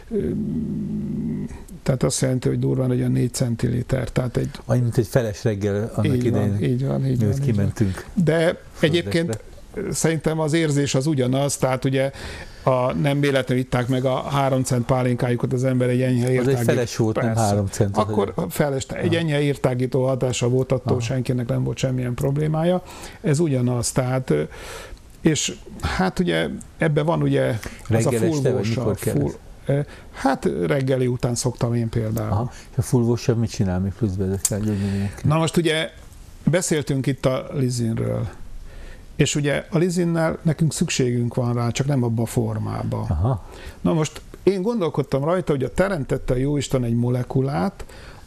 tehát azt jelenti, hogy durván egy olyan négy centiliter. Tehát egy, annyi, mint egy feles reggel annak így idején, van, így van, így van, kimentünk. Így van. De egyébként szerintem az érzés az ugyanaz, tehát ugye a, nem véletlenül itták meg a három cent pálinkájukat az ember egy enyhe értágító. Az egy feles volt, persze. Nem három cent. Akkor feles, egy enyhe értágító hatása volt, attól Aha. senkinek nem volt semmilyen problémája. Ez ugyanaz, tehát és hát ugye ebben van ugye az a fulvósabb. Full, hát reggeli után szoktam én például. Aha. És a fulvósabb mit csinál még pluszbe ezekkel a gyógynövényekkel? Na most ugye beszéltünk itt a lizinről. És ugye a lizinnel nekünk szükségünk van rá, csak nem abba a formába. Aha. Na most én gondolkodtam rajta, hogy a teremtette a Jóisten egy molekulát,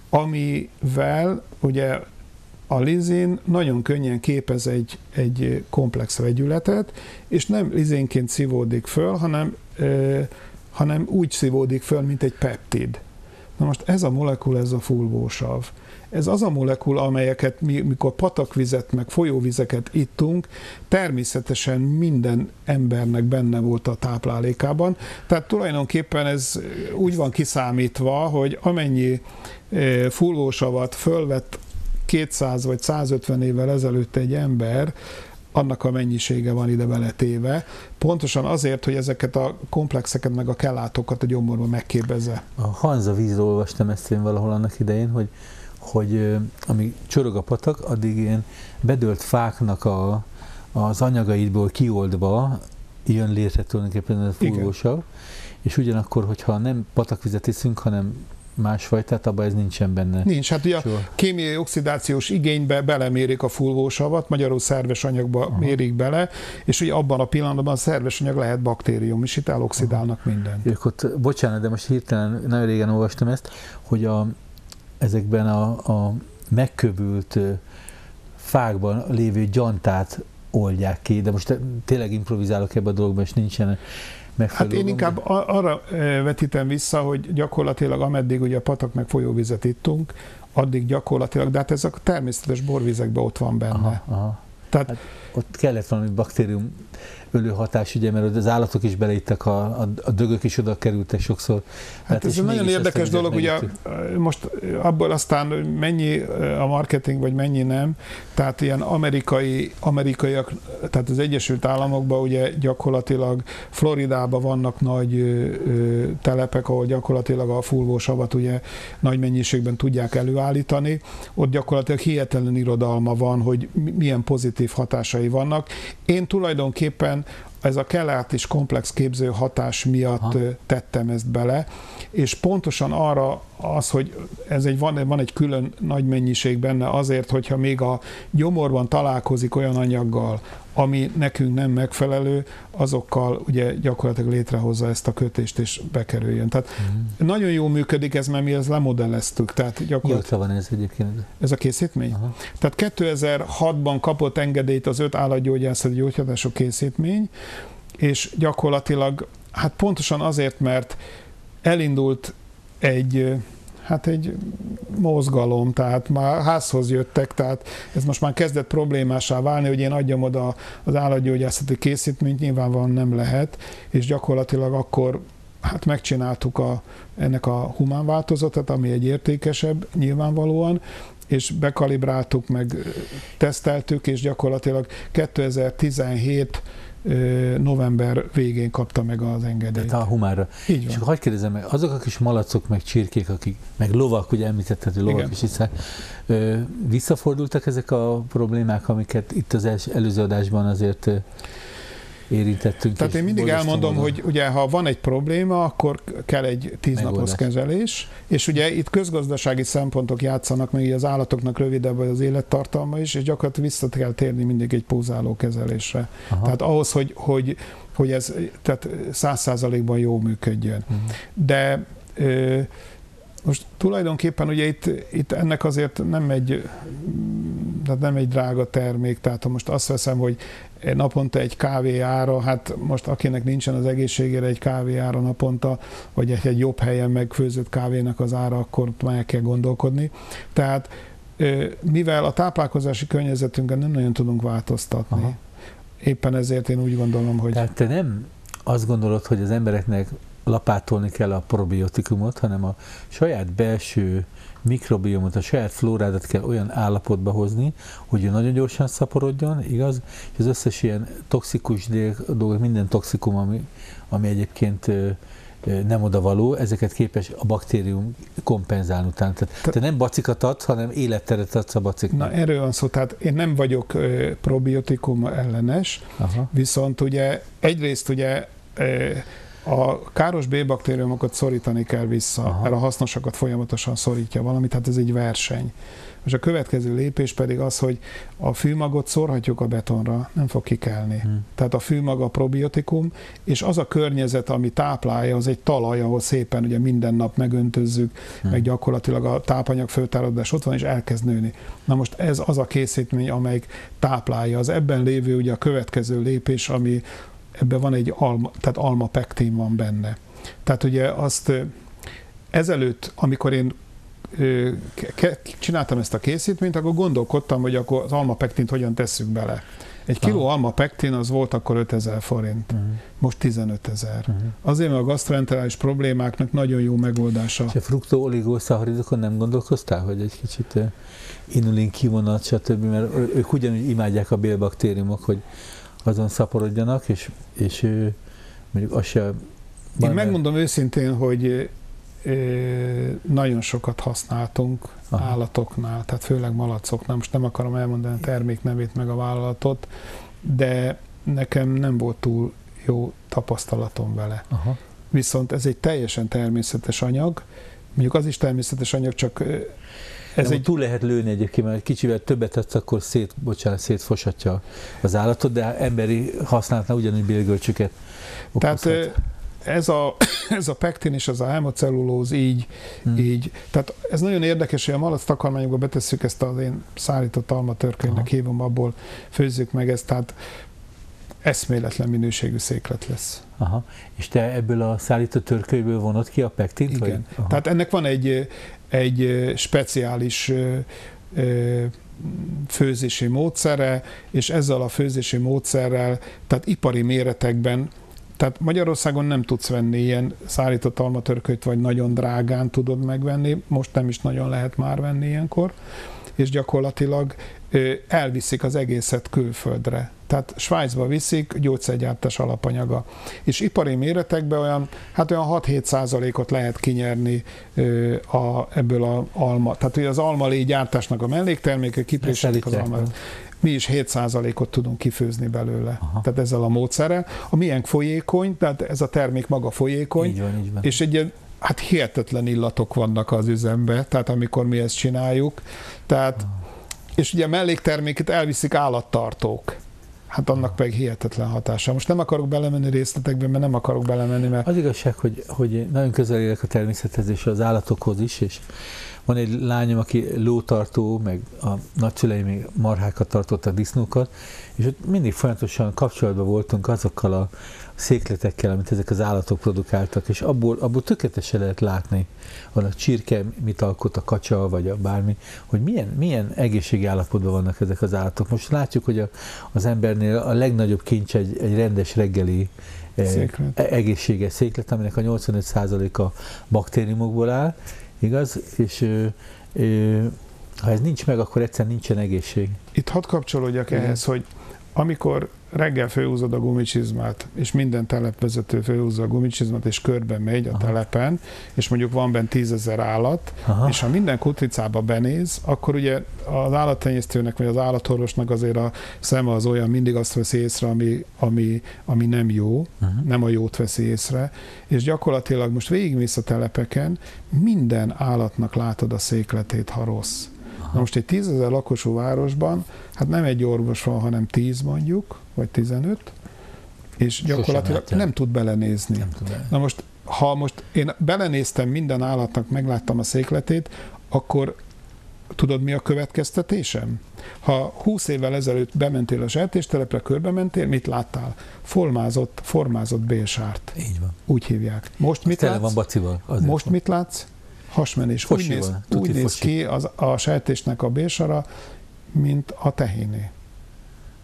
amivel ugye a lizin nagyon könnyen képez egy, egy komplex vegyületet, és nem lizinként szívódik föl, hanem, ö, hanem úgy szívódik föl, mint egy peptid. Na most ez a molekula, ez a fulvósav. Ez az a molekula, amelyeket mi, mikor patakvizet, meg folyóvizeket ittunk, természetesen minden embernek benne volt a táplálékában. Tehát tulajdonképpen ez úgy van kiszámítva, hogy amennyi fulvósavat fölvett kétszáz vagy százötven évvel ezelőtt egy ember, annak a mennyisége van ide beletéve, pontosan azért, hogy ezeket a komplexeket, meg a kellátokat a gyomorban megképezze. A Hanza vízről olvastam ezt én valahol annak idején, hogy hogy amíg csorog a patak, addig ilyen bedölt fáknak a, az anyagaidból kioldva jön létre tulajdonképpen a fulvósav, és ugyanakkor, hogyha nem patakvizet iszünk, hanem másfajtát, abban ez nincsen benne. Nincs, hát ugye soha. A kémiai oxidációs igénybe belemérik a fulvósavat, magyarul szerves anyagba Aha. mérik bele, és ugye abban a pillanatban a szerves anyag lehet baktérium, és itt eloxidálnak Aha. mindent. Ők ott, bocsánat, de most hirtelen, nagyon régen olvastam ezt, hogy a ezekben a, a megkövült fákban lévő gyantát oldják ki, de most tényleg improvizálok ebbe a dologban, és nincsen megfelelő. Hát én inkább arra vetítem vissza, hogy gyakorlatilag ameddig ugye a patak meg folyóvizet ittunk, addig gyakorlatilag, de hát ez a természetes borvizekben ott van benne. Aha, aha. Tehát, hát ott kellett valami baktérium ölő hatás, ugye, mert az állatok is beleittek, a, a, a dögök is oda kerültek sokszor. Hát, hát ez egy nagyon érdekes dolog, ugye most abból aztán mennyi a marketing, vagy mennyi nem, tehát ilyen amerikai, amerikaiak, tehát az Egyesült Államokban ugye gyakorlatilag Floridában vannak nagy ö, telepek, ahol gyakorlatilag a fulvósavat ugye nagy mennyiségben tudják előállítani. Ott gyakorlatilag hihetetlen irodalma van, hogy milyen pozitív hatásai vannak. Én tulajdonképpen ez a kellátis komplex képző hatás miatt Aha. tettem ezt bele, és pontosan arra az, hogy ez egy, van, van egy külön nagy mennyiség benne azért, hogyha még a gyomorban találkozik olyan anyaggal, ami nekünk nem megfelelő, azokkal ugye gyakorlatilag létrehozza ezt a kötést, és bekerüljön. Tehát mm. nagyon jól működik ez, mert mi ezt lemodelleztük. Tehát gyakorlatilag van ez egyébként? Ez a készítmény? Aha. Tehát kétezer-hatban kapott engedélyt az öt állatgyógyászati gyógyhatású készítmény, és gyakorlatilag, hát pontosan azért, mert elindult egy, hát egy mozgalom, tehát már házhoz jöttek, tehát ez most már kezdett problémásá válni, hogy én adjam oda az állatgyógyászati készítményt, nyilvánvalóan nem lehet, és gyakorlatilag akkor hát megcsináltuk a, ennek a humán változatot, ami egy értékesebb nyilvánvalóan, és bekalibráltuk, meg teszteltük, és gyakorlatilag kétezer-tizenhét november végén kapta meg az engedélyt. Tehát a humánra. Így van. És akkor hadd kérdezem meg, azok a kis malacok, meg csirkék, akik, meg lovak, ugye említetted, hogy lovak Igen. is hiszek, visszafordultak ezek a problémák, amiket itt az els, előző adásban azért érintettünk. Tehát én mindig elmondom, hogy ugye ha van egy probléma, akkor kell egy tíznapos kezelés, és ugye itt közgazdasági szempontok játszanak, meg az állatoknak rövidebb az élettartalma is, és gyakorlatilag vissza kell térni mindig egy pózáló kezelésre. Aha. Tehát ahhoz, hogy, hogy, hogy ez tehát száz százalékban jól működjön. Uh-huh. De ö, most tulajdonképpen ugye itt, itt ennek azért nem egy, tehát nem egy drága termék, tehát ha most azt veszem, hogy naponta egy kávé ára, hát most akinek nincsen az egészségére egy kávé ára naponta, vagy egy, egy jobb helyen megfőzött kávénak az ára, akkor már el kell gondolkodni. Tehát mivel a táplálkozási környezetünkön nem nagyon tudunk változtatni, Aha. éppen ezért én úgy gondolom, hogy... Tehát te nem azt gondolod, hogy az embereknek lapátolni kell a probiotikumot, hanem a saját belső mikrobiomot, a saját flórádat kell olyan állapotba hozni, hogy ő nagyon gyorsan szaporodjon, igaz? És az összes ilyen toxikus dolgok, minden toxikum, ami, ami egyébként nem odavaló, ezeket képes a baktérium kompenzálni utána. Tehát te, te nem bacikat adsz, hanem életteret adsz a baciknak. Na erről van szó, tehát én nem vagyok ö, probiotikum ellenes, aha. Viszont ugye egyrészt ugye ö, a káros B-baktériumokat szorítani kell vissza, aha. Mert a hasznosakat folyamatosan szorítja valami, tehát ez egy verseny. Most a következő lépés pedig az, hogy a fűmagot szórhatjuk a betonra, nem fog kikelni. Hmm. Tehát a fűmag a probiotikum, és az a környezet, ami táplálja, az egy talaj, ahol szépen ugye minden nap megöntözzük, hmm. meg gyakorlatilag a tápanyag föltárodás ott van, és elkezd nőni. Na most ez az a készítmény, amelyik táplálja. Az ebben lévő ugye a következő lépés, ami ebben van egy alma, tehát almapektin van benne. Tehát ugye azt ezelőtt, amikor én csináltam ezt a készítményt, akkor gondolkodtam, hogy akkor az almapektint hogyan tesszük bele. Egy kiló almapektin az volt akkor ötezer forint, uh-huh. Most tizenötezer. Uh-huh. Azért, mert a gasztroenterális problémáknak nagyon jó megoldása. És a fruktooligoszacharidokon nem gondolkoztál, hogy egy kicsit inulin kivonat, stb., mert ők ugyanúgy imádják a bélbaktériumok, hogy azon szaporodjanak, és, és mondjuk az se... Én megmondom őszintén, hogy nagyon sokat használtunk aha. állatoknál, tehát főleg malacoknál. Most nem akarom elmondani a termék nevét meg a vállalatot, de nekem nem volt túl jó tapasztalatom vele. Aha. Viszont ez egy teljesen természetes anyag, mondjuk az is természetes anyag, csak ez nem, egy... túl lehet lőni egyébként, mert kicsivel többet adsz, akkor szét, bocsánat, szétfosatja az állatot, de emberi használatnál ugyanúgy bélgölcsöket okozhat. Tehát ez a, ez a pektin és az a hemocellulóz így, hmm. így, tehát ez nagyon érdekes, hogy a malac takarmányokba betesszük ezt az én szárított almatörkönynek hívom, abból főzzük meg ezt, tehát eszméletlen minőségű széklet lesz. Aha. És te ebből a szállított törkölyből vonod ki a pektint? Igen. Vagy? Tehát ennek van egy, egy speciális főzési módszere, és ezzel a főzési módszerrel, tehát ipari méretekben, tehát Magyarországon nem tudsz venni ilyen szállított almatörkölyt, vagy nagyon drágán tudod megvenni, most nem is nagyon lehet már venni ilyenkor, és gyakorlatilag elviszik az egészet külföldre. Tehát Svájcba viszik, gyógyszergyártás alapanyaga. És ipari méretekben olyan, hát olyan hat-hét százalékot lehet kinyerni a, ebből az alma. Tehát ugye az almalé gyártásnak a mellékterméke, kipréselik az alma. Mi is hét százalékot tudunk kifőzni belőle. Aha. Tehát ezzel a módszerrel. A miénk folyékony, tehát ez a termék maga folyékony, így van, így van. És egy hát hihetetlen illatok vannak az üzembe, tehát amikor mi ezt csináljuk. Tehát, aha. És ugye a mellékterméket elviszik állattartók. Hát annak pedig hihetetlen hatása. Most nem akarok belemenni részletekbe, mert nem akarok belemenni, mert... Az igazság, hogy, hogy nagyon közel élek a természethez és az állatokhoz is, és van egy lányom, aki lótartó, meg a nagyszüleim még marhákat tartottak, disznókat, és ott mindig folyamatosan kapcsolatban voltunk azokkal a székletekkel, amit ezek az állatok produkáltak, és abból, abból tökéletesen lehet látni, van a csirke, mit alkot, a kacsa, vagy a bármi, hogy milyen, milyen egészségi állapotban vannak ezek az állatok. Most látjuk, hogy a, az embernél a legnagyobb kincs egy, egy rendes reggeli széklet. E, egészséges széklet, aminek a nyolcvanöt százaléka baktériumokból áll, igaz? És ö, ö, ha ez nincs meg, akkor egyszerűen nincsen egészség. Itt hadd kapcsolódjak igen. ehhez, hogy amikor reggel fölhúzod a gumicsizmát, és minden telepvezető fölhúzza a gumicsizmát, és körbe megy a aha. telepen, és mondjuk van benne tízezer állat, aha. és ha minden kutricába benéz, akkor ugye az állattenyésztőnek, vagy az állatorvosnak azért a szeme az olyan, mindig azt veszi észre, ami, ami, ami nem jó, aha. nem a jót veszi észre, és gyakorlatilag most végigmész a telepeken, minden állatnak látod a székletét, ha rossz. Na most egy tízezer lakosú városban, hát nem egy orvos van, hanem tíz mondjuk, vagy tizenöt, és gyakorlatilag nem tud belenézni. Nem tud belenézni. Na most, ha most én belenéztem minden állatnak, megláttam a székletét, akkor tudod, mi a következtetésem? Ha húsz évvel ezelőtt bementél a sertéstelepre, körbe mentél, mit láttál? Formázott, formázott bélsárt. Így van. Úgy hívják. Most mit látsz? Van bacival, most van. Mit látsz? Hasmenés. Úgy néz, úgy néz ki az, a sertésnek a bélsara, mint a tehéné.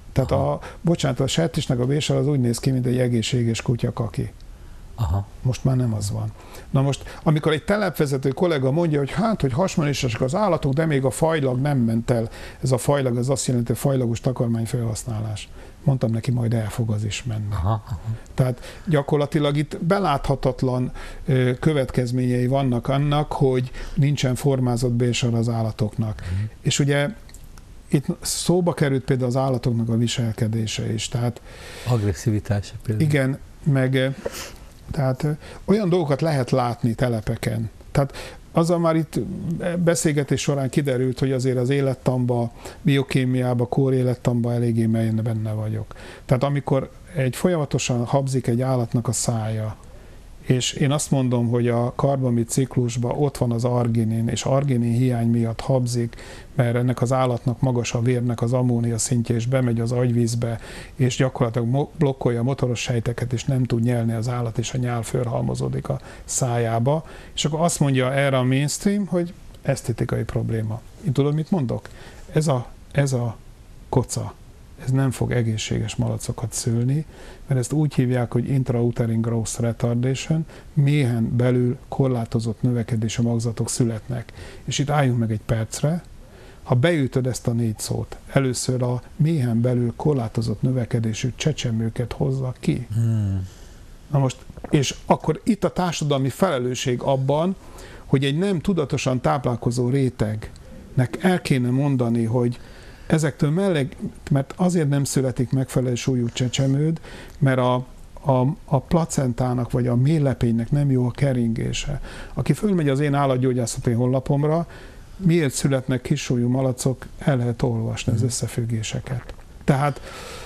Tehát a, bocsánat, a sertésnek a vésar az úgy néz ki, mint egy egészséges kutyakaki. Aha. Most már nem az van. Na most, amikor egy telepvezető kollega mondja, hogy hát, hogy hasonlítsák az állatok, de még a fajlag nem ment el. Ez a fajlag, az azt jelenti, hogy fajlagos takarmány felhasználás. Mondtam neki, majd el fog az is menni. Aha, aha. Tehát gyakorlatilag itt beláthatatlan ö, következményei vannak annak, hogy nincsen formázott bélsar az állatoknak. Uh-huh. És ugye itt szóba került például az állatoknak a viselkedése is. Tehát, agresszivitása például. Igen, meg tehát olyan dolgokat lehet látni telepeken. Tehát azzal már itt beszélgetés során kiderült, hogy azért az élettamba, biokémiába, kórélettamba eléggé melyen benne vagyok. Tehát amikor egy folyamatosan habzik egy állatnak a szája, és én azt mondom, hogy a karbamid ciklusban ott van az arginin, és arginin hiány miatt habzik, mert ennek az állatnak magas a vérnek az ammónia szintje, és bemegy az agyvízbe, és gyakorlatilag blokkolja a motoros sejteket, és nem tud nyelni az állat, és a nyál fölhalmozódik a szájába. És akkor azt mondja erre a mainstream, hogy esztétikai probléma. Én tudod, mit mondok? Ez a, ez a koca, ez nem fog egészséges malacokat szülni, mert ezt úgy hívják, hogy intrauterine growth retardation, méhen belül korlátozott növekedésű magzatok születnek. És itt álljunk meg egy percre, ha beütöd ezt a négy szót, először a méhen belül korlátozott növekedésű csecsemőket hozza ki. Hmm. Na most, és akkor itt a társadalmi felelősség abban, hogy egy nem tudatosan táplálkozó rétegnek el kéne mondani, hogy ezektől melleg, mert azért nem születik megfelelő súlyú csecsemőd, mert a, a, a placentának vagy a méhlepénynek nem jó a keringése. Aki fölmegy az én állatgyógyászati honlapomra, miért születnek kissúlyú malacok, el lehet olvasni az összefüggéseket. Tehát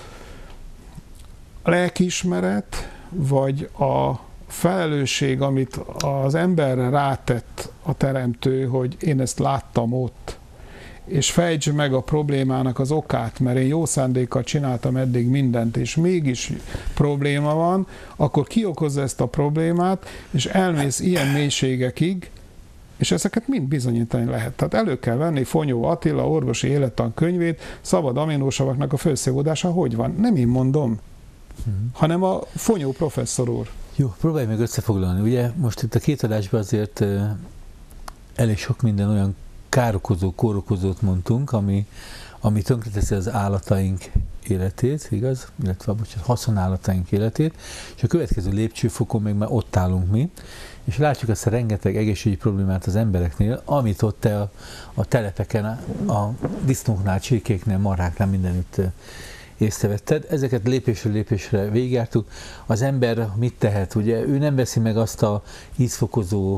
a lelkiismeret, vagy a felelősség, amit az emberre rátett a teremtő, hogy én ezt láttam ott, és fejtsd meg a problémának az okát, mert én jó szándékkal csináltam eddig mindent, és mégis probléma van, akkor ki okozza ezt a problémát, és elmész ilyen mélységekig, és ezeket mind bizonyítani lehet. Tehát elő kell venni Fonyó Attila orvosi élettan könyvét, szabad aminósavaknak a felszívódása hogy van. Nem én mondom, hmm. hanem a Fonyó professzor úr. Jó, próbálj meg összefoglalni. Ugye most itt a két adásban azért uh, elég sok minden olyan károkozó, kórokozót mondtunk, ami, ami tönkreteszi az állataink életét, igaz? Illetve bocsánat, haszonállataink életét, és a következő lépcsőfokon még már ott állunk mi, és látjuk ezt a rengeteg egészségügyi problémát az embereknél, amit ott te a, a telepeken, a, a disznóknál, csirkéknél, marháknál mindenütt észrevetted. Ezeket lépésről lépésre végigjártuk. Az ember mit tehet? Ugye ő nem veszi meg azt a ízfokozó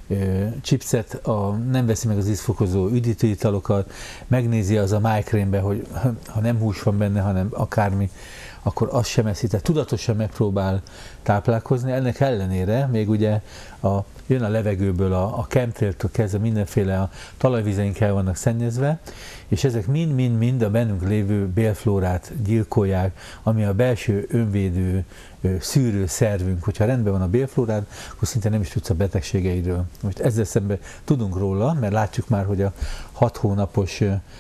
chipset, a, nem veszi meg az ízfokozó üdítőitalokat, megnézi az a májkrémbe, hogy ha nem hús van benne, hanem akármi, akkor azt sem eszi, tehát tudatosan megpróbál táplálkozni. Ennek ellenére még ugye a, jön a levegőből, a, a chemtrailtől kezdve mindenféle a talajvizeink el vannak szennyezve, és ezek mind-mind-mind a bennünk lévő bélflórát gyilkolják, ami a belső önvédő szűrő szervünk. Hogyha rendben van a bélflórád, akkor szinte nem is tudsz a betegségeidről. Most ezzel szemben tudunk róla, mert látjuk már, hogy a hat hónapos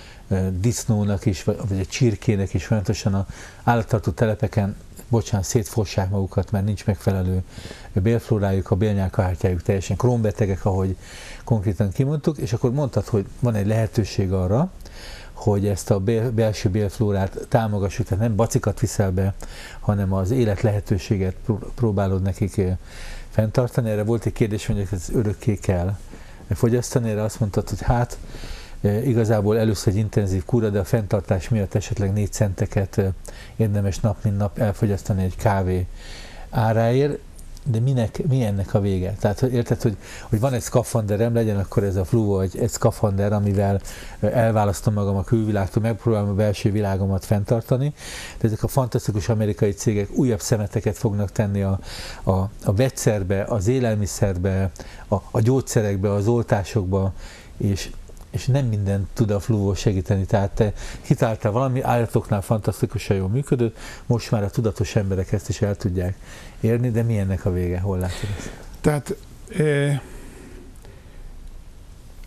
disznónak is, vagy a csirkének is folyamatosan az állattartó telepeken, bocsánat, szétfossák magukat, mert nincs megfelelő bélflórájuk, a bélnyálkahártyájuk teljesen krónbetegek, ahogy konkrétan kimondtuk, és akkor mondtad, hogy van egy lehetőség arra, hogy ezt a belső bélflórát támogassuk, tehát nem bacikat viszel be, hanem az élet lehetőséget próbálod nekik fenntartani. Erre volt egy kérdés, hogy ez örökké kell fogyasztani, erre azt mondtad, hogy hát igazából először egy intenzív kúra, de a fenntartás miatt esetleg négy centeket érdemes nap mint nap elfogyasztani egy kávé áráért, de minek, mi ennek a vége? Tehát érted, hogy, hogy van egy szkafanderem, legyen akkor ez a Fluo, egy, egy szkafander, amivel elválasztom magam a külvilágtól, megpróbálom a belső világomat fenntartani, de ezek a fantasztikus amerikai cégek újabb szemeteket fognak tenni a, a, a vegyszerbe, az élelmiszerbe, a, a gyógyszerekbe, az oltásokba, és és nem minden tud a Fluo segíteni. Tehát te kitáltál valami, állatoknál fantasztikusan jól működött, most már a tudatos emberek ezt is el tudják érni, de mi ennek a vége? Hol látod ezt? Tehát e,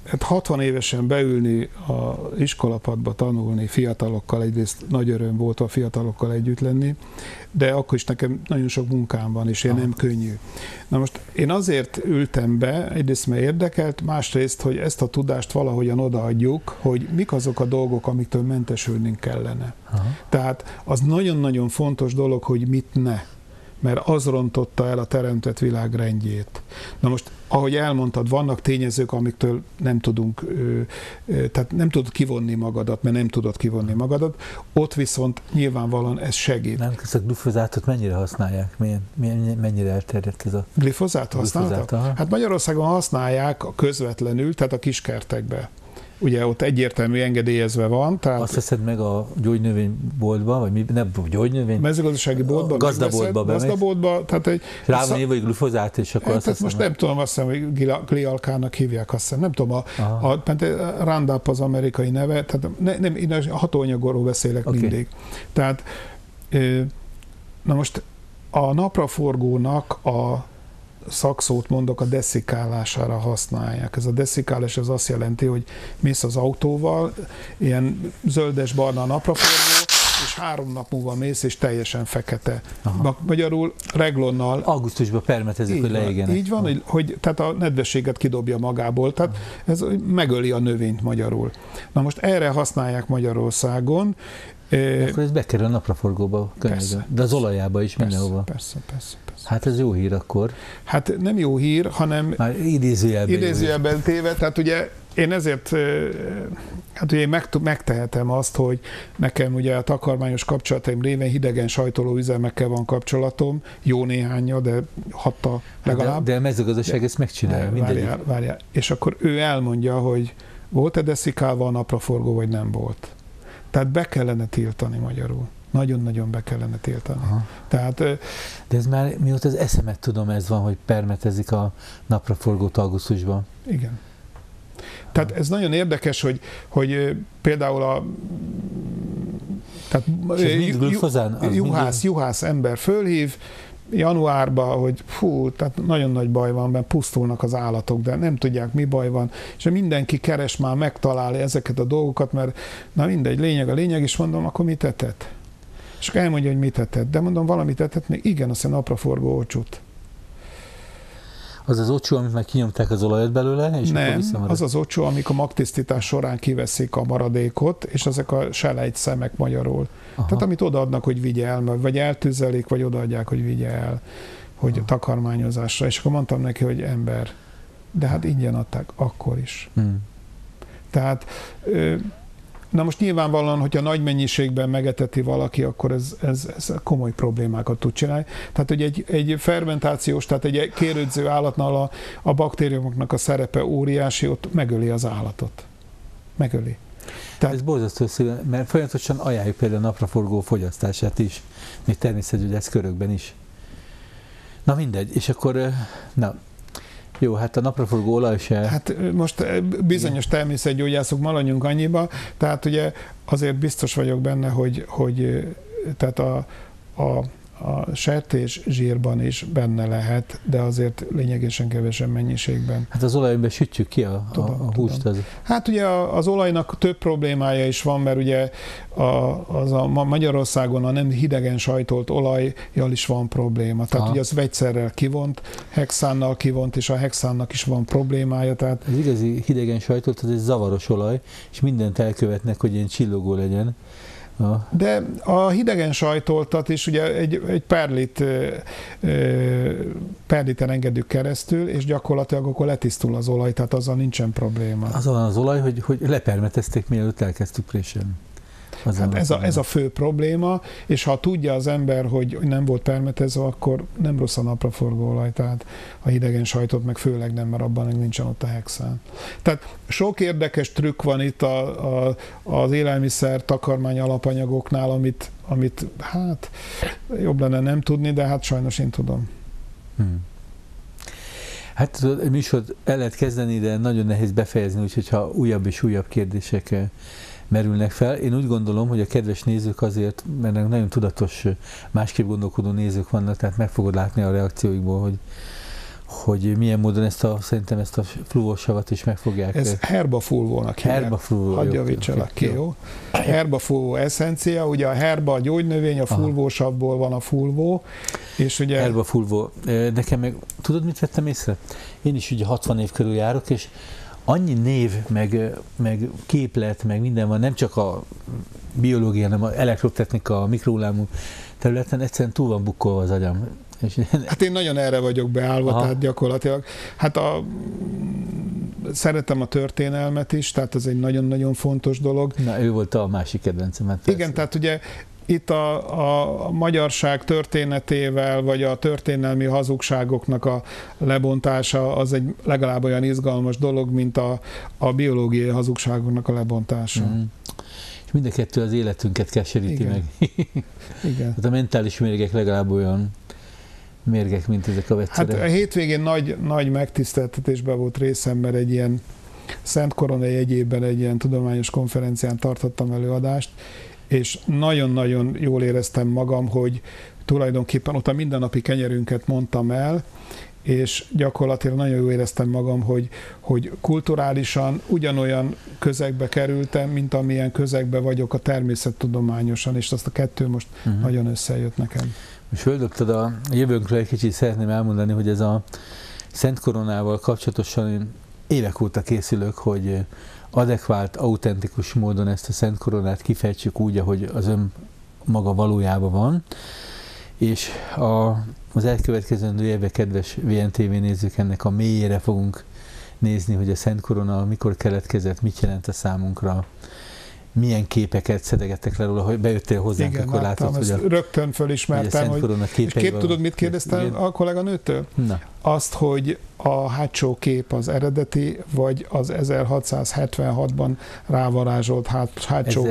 hát hatvan évesen beülni a iskolapadba tanulni fiatalokkal, egyrészt nagy öröm volt a fiatalokkal együtt lenni, de akkor is nekem nagyon sok munkám van, és én nem könnyű. Na most én azért ültem be, egyrészt mert érdekelt, másrészt, hogy ezt a tudást valahogyan odaadjuk, hogy mik azok a dolgok, amiktől mentesülnünk kellene. Aha. Tehát az nagyon-nagyon fontos dolog, hogy mit ne, mert az rontotta el a teremtett világ rendjét. Na most, ahogy elmondtad, vannak tényezők, amiktől nem tudunk, ö, ö, tehát nem tudod kivonni magadat, mert nem tudod kivonni magadat, ott viszont nyilvánvalóan ez segít. Nem, ezt a glifozátot mennyire használják? Milyen, milyen, mennyire elterjedt ez a... Glifozát használtak? Hát Magyarországon használják közvetlenül, tehát a kiskertekbe. Ugye ott egyértelmű engedélyezve van. Tehát azt veszed meg a gyógynövényboltba, vagy mi, nem gyógynövény? Mezőgazdasági boltba. Gazdaboltba bemész. Gazdaboltba, tehát egy... Rá van írva, hogy glifozát, és akkor azt tehát most nem tudom, azt hiszem, hogy glialkának hívják, azt hiszem, nem tudom, a, a, a Roundup az amerikai neve, tehát ne, nem, én a hatóanyagról beszélek okay. mindig. Tehát, na most a napraforgónak a szakszót mondok, a deszikálására használják. Ez a deszikálás az azt jelenti, hogy mész az autóval, ilyen zöldes-barna a napraforgó, és három nap múlva mész, és teljesen fekete. Aha. Magyarul reglonnal... Augusztusban permetezik, hogy leégenek. Így van, hogy, hogy tehát a nedvességet kidobja magából, tehát ez megöli a növényt magyarul. Na most erre használják Magyarországon. Akkor ez bekerül a napraforgóba, persze, de az olajába is persze, mindenhova. Persze, persze, persze. Hát ez jó hír akkor. Hát nem jó hír, hanem már idézőjelben, idézőjelben téve, tehát ugye én ezért, hát ugye én megtehetem azt, hogy nekem ugye a takarmányos kapcsolataim révén hidegen sajtoló üzemekkel van kapcsolatom, jó néhánya, de hatta legalább. De, de a mezőgazdaság ezt megcsinálja, mindegyik. Várjál, várjál. És akkor ő elmondja, hogy volt-e deszikálva a napraforgó, vagy nem volt. Tehát be kellene tiltani magyarul. Nagyon-nagyon be kellene tiltani. Tehát, de ez már, mióta az eszemet tudom, ez van, hogy permetezik a napraforgót augusztusban. Igen. Tehát ez nagyon érdekes, hogy, hogy például a tehát glifozán, juhász, juhász ember fölhív januárban, hogy fú, tehát nagyon nagy baj van, mert pusztulnak az állatok, de nem tudják, mi baj van, és mindenki keres már, megtalálja ezeket a dolgokat, mert na mindegy, lényeg a lényeg, és mondom, akkor mit tetett? És akkor elmondja, hogy mit tetett, de mondom, valamit tetett, még igen, azt a napraforgó ocsút. Az az ocsó, amit már kinyomták az olajat belőle, és nem, akkor visszamarad? Az az ocsó, amikor magtisztítás során kiveszik a maradékot, és ezek a selejt szemek magyarul. Aha. Tehát amit odaadnak, hogy vigye el, vagy eltűzelik, vagy odaadják, hogy vigye el, hogy aha. takarmányozásra. És akkor mondtam neki, hogy ember, de hát ingyen adták akkor is. Hmm. Tehát na most nyilvánvalóan, hogyha nagy mennyiségben megeteti valaki, akkor ez, ez, ez komoly problémákat tud csinálni. Tehát, hogy egy, egy fermentációs, tehát egy kérődző állatnál a, a baktériumoknak a szerepe óriási, ott megöli az állatot. Megöli. Tehát, ez borzasztó szíven, mert folyamatosan ajánljuk például a napraforgó fogyasztását is, még természetgyógyász körökben is. Na mindegy, és akkor, na, jó, hát a napraforgó olaj se... Hát most bizonyos természetgyógyászok maradjunk annyiba, tehát ugye azért biztos vagyok benne, hogy, hogy tehát a, a, a sertés zsírban is benne lehet, de azért lényegesen kevesebb mennyiségben. Hát az olajban sütjük ki a, tudom, a húst. Az... Hát ugye az olajnak több problémája is van, mert ugye a, az a Magyarországon a nem hidegen sajtolt olajjal is van probléma. Tehát aha. ugye az vegyszerrel kivont, hexánnal kivont, és a hexánnak is van problémája. Tehát... Az igazi hidegen sajtolt az egy zavaros olaj, és mindent elkövetnek, hogy ilyen csillogó legyen. Ah. De a hidegen sajtoltat is ugye egy, egy perlit perliten engedjük keresztül, és gyakorlatilag akkor letisztul az olaj, tehát azzal nincsen probléma. Azon az olaj, hogy, hogy lepermetezték, mielőtt elkezdtük préselni. Hát ez, a, ez a fő probléma, és ha tudja az ember, hogy nem volt permetezve, akkor nem rossz a napraforgó olaj, tehát a hidegen sajtot meg főleg nem, mert abban nincsen ott a hexán. Tehát sok érdekes trükk van itt a, a, az élelmiszer takarmány alapanyagoknál, amit, amit hát jobb lenne nem tudni, de hát sajnos én tudom. Hmm. Hát a műsort el lehet kezdeni, de nagyon nehéz befejezni, úgyhogy ha újabb és újabb kérdések merülnek fel. Én úgy gondolom, hogy a kedves nézők azért, mert nagyon tudatos, másképp gondolkodó nézők vannak, tehát meg fogod látni a reakcióikból, hogy, hogy milyen módon ezt a, szerintem ezt a flúorsavat is meg fogják. Ez herbafulvónak hívják. Herbafulvó. Hadd javítsalak ki, jó? Herbafulvó eszencia, ugye a herba a gyógynövény, a fulvósavból van a fulvó, és ugye... Herbafulvó. Nekem meg, tudod, mit vettem észre? Én is ugye hatvan év körül járok, és annyi név, meg, meg képlet, meg minden van, nem csak a biológia, hanem az elektrotechnika, a mikrohullámú területen, egyszerűen túl van bukkolva az agyam. Hát én nagyon erre vagyok beállva, Aha. tehát gyakorlatilag. Hát a, szeretem a történelmet is, tehát ez egy nagyon-nagyon fontos dolog. Na, ő volt a másik kedvencem. Hát igen, tehát ugye itt a, a magyarság történetével, vagy a történelmi hazugságoknak a lebontása az egy legalább olyan izgalmas dolog, mint a, a biológiai hazugságoknak a lebontása. Mm. És mind a kettő az életünket keseríti Igen. meg. Igen. Hát a mentális mérgek legalább olyan mérgek, mint ezek a vegyszerek. Hát a hétvégén nagy, nagy megtiszteltetésben volt részem, mert egy ilyen Szent Korona jegyében egy ilyen tudományos konferencián tartottam előadást, és nagyon-nagyon jól éreztem magam, hogy tulajdonképpen ott a mindennapi kenyerünket mondtam el, és gyakorlatilag nagyon jól éreztem magam, hogy, hogy kulturálisan ugyanolyan közegbe kerültem, mint amilyen közegbe vagyok a természettudományosan, és azt a kettő most uh-huh. nagyon összejött nekem. Most földobtad a jövőnkről egy kicsit, szeretném elmondani, hogy ez a Szent Koronával kapcsolatosan én évek óta készülök, hogy adekvált, autentikus módon ezt a Szent Koronát kifejtsük úgy, ahogy az ön maga valójában van. És a, az elkövetkezendő évben, kedves vé en té vé nézők, ennek a mélyére fogunk nézni, hogy a Szent Korona mikor keletkezett, mit jelent a számunkra, milyen képeket szedegettek le róla, hogy bejöttél hozzánk, igen, akkor látod, hogy a, rögtön fölismertem, hogy, hogy és kép, tudod, mit kérdeztem igen. a kolléganőtől? Na. Azt, hogy a hátsó kép az eredeti, vagy az ezerhatszázhetvenhatban rávarázsolt hát, hátsó...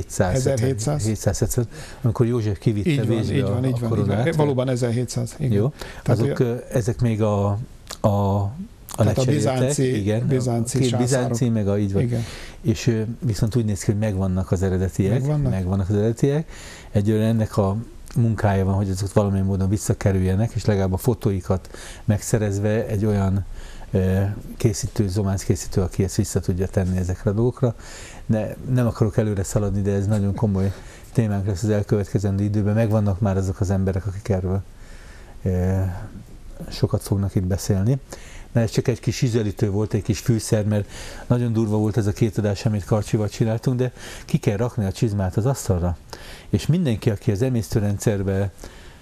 ezerhétszáz, amikor József kivitte így van, Vécsbe így van, a, így a van, koronát. Így van. Valóban ezerhétszáz. Igen. Jó, azok, ugye, ezek még a, a A, a bizánci, igen, bizánci a két sászárok. bizánci, meg a így van. Igen. És viszont úgy néz ki, hogy megvannak az eredetiek. Megvannak? Megvannak az eredetiek. Egyőre ennek a munkája van, hogy azok valamilyen módon visszakerüljenek, és legalább a fotóikat megszerezve egy olyan készítő, zománc készítő, aki ezt vissza tudja tenni ezekre a dolgokra. Ne, nem akarok előre szaladni, de ez nagyon komoly témánk lesz az elkövetkezendő időben. Megvannak már azok az emberek, akik erről sokat fognak itt beszélni. Na, ez csak egy kis ízelítő volt, egy kis fűszer, mert nagyon durva volt ez a két adás, amit Karcsival csináltunk, de ki kell rakni a csizmát az asztalra. És mindenki, aki az emésztőrendszerbe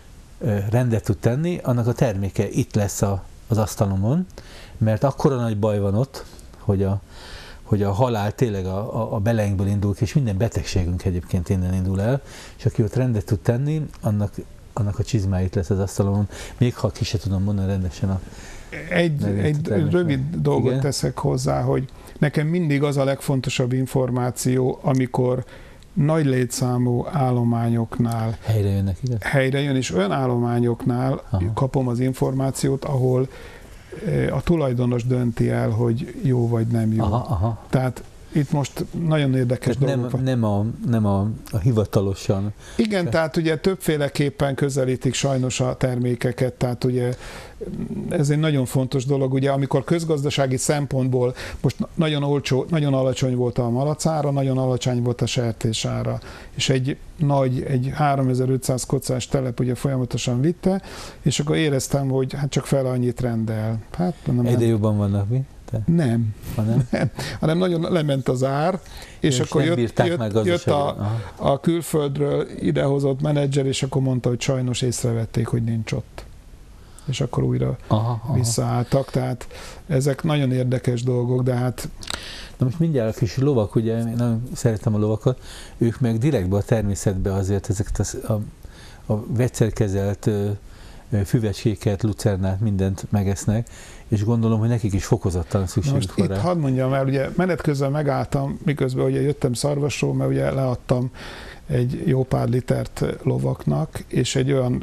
rendet tud tenni, annak a terméke itt lesz a, az asztalomon, mert akkora nagy baj van ott, hogy a, hogy a halál tényleg a, a, a beleinkből indul, és minden betegségünk egyébként innen indul el, és aki ott rendet tud tenni, annak, annak a csizmáit lesz az asztalomon, még ha ki se tudom mondani rendesen a Egy, egy rövid dolgot igen. teszek hozzá, hogy nekem mindig az a legfontosabb információ, amikor nagy létszámú állományoknál helyre jönnek, igen? Helyre jön, és olyan állományoknál Aha. kapom az információt, ahol a tulajdonos dönti el, hogy jó vagy nem jó. Aha, aha. Tehát itt most nagyon érdekes tehát dolgok nem, nem, a, nem a, a hivatalosan. Igen, te... tehát ugye többféleképpen közelítik sajnos a termékeket, tehát ugye ez egy nagyon fontos dolog, ugye amikor közgazdasági szempontból most nagyon olcsó, nagyon alacsony volt a malacára, nagyon alacsony volt a sertésára, és egy nagy, egy háromezer-ötszáz kocás telep ugye folyamatosan vitte, és akkor éreztem, hogy hát csak fel annyit rendel. Hát, nem, Egyre jobban vannak mi? Te? Nem. nem. nem. Hanem nagyon lement az ár, és, és akkor jött, jött, jött a, a külföldről idehozott menedzser, és akkor mondta, hogy sajnos észrevették, hogy nincs ott. És akkor újra aha, aha. visszaálltak, tehát ezek nagyon érdekes dolgok, de hát... Na most mindjárt a kis lovak, ugye, én nagyon szeretem a lovakat, ők meg direktbe a természetbe azért ezeket a, a, a vegyszerkezelt füvecskéket, lucernát, mindent megesznek, és gondolom, hogy nekik is fokozottan szükségük van rá. Itt hadd mondjam el, ugye menet közben megálltam, miközben ugye jöttem Szarvasról, mert ugye leadtam egy jó pár litert lovaknak, és egy olyan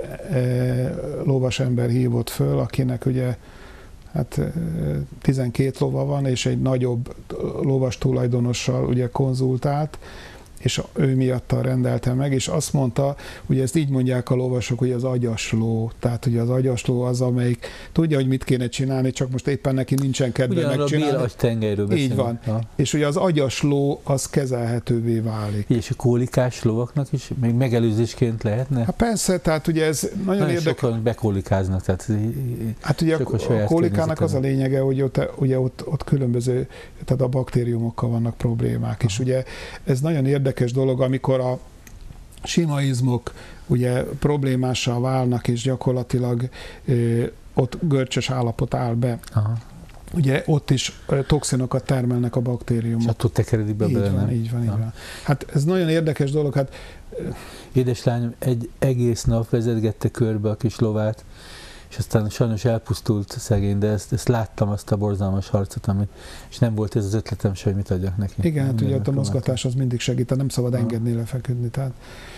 e, lovas ember hívott föl, akinek ugye hát tizenkét lova van, és egy nagyobb lovas tulajdonossal ugye konzultált, és ő miatta rendelte meg, és azt mondta, ugye ezt így mondják a lovasok, hogy az agyasló, tehát ugye az agyasló az, amelyik tudja, hogy mit kéne csinálni, csak most éppen neki nincsen kedve ugyan megcsinálni. Ugyan a tengelyről beszélünk. Így van. Ha. És ugye az agyasló az kezelhetővé válik. És a kólikás lovaknak is még megelőzésként lehetne? Hát persze, tehát ugye ez nagyon, nagyon érdekes. Sokan bekólikáznak, tehát hát ugye a, a kólikának az a lényege, hogy ott, ugye ott, ott különböző, tehát a baktériumokkal vannak problémák, aha. és ugye ez nagyon érdekes dolog, amikor a sima izmok ugye problémással válnak, és gyakorlatilag ö, ott görcsös állapot áll be. Aha. Ugye ott is toxinokat termelnek a baktériumok. És attól tekeredik be bele, így van, így van, így van. Hát ez nagyon érdekes dolog. Hát, édeslányom egy egész nap vezetgette körbe a kis lovát, és aztán sajnos elpusztult szegény, de ezt, ezt láttam, azt a borzalmas harcot, amit, és nem volt ez az ötletem se, hogy mit adjak neki. Igen, hát ugye a mozgatás az mindig segít, nem szabad engedni lefeküdni. Tehát,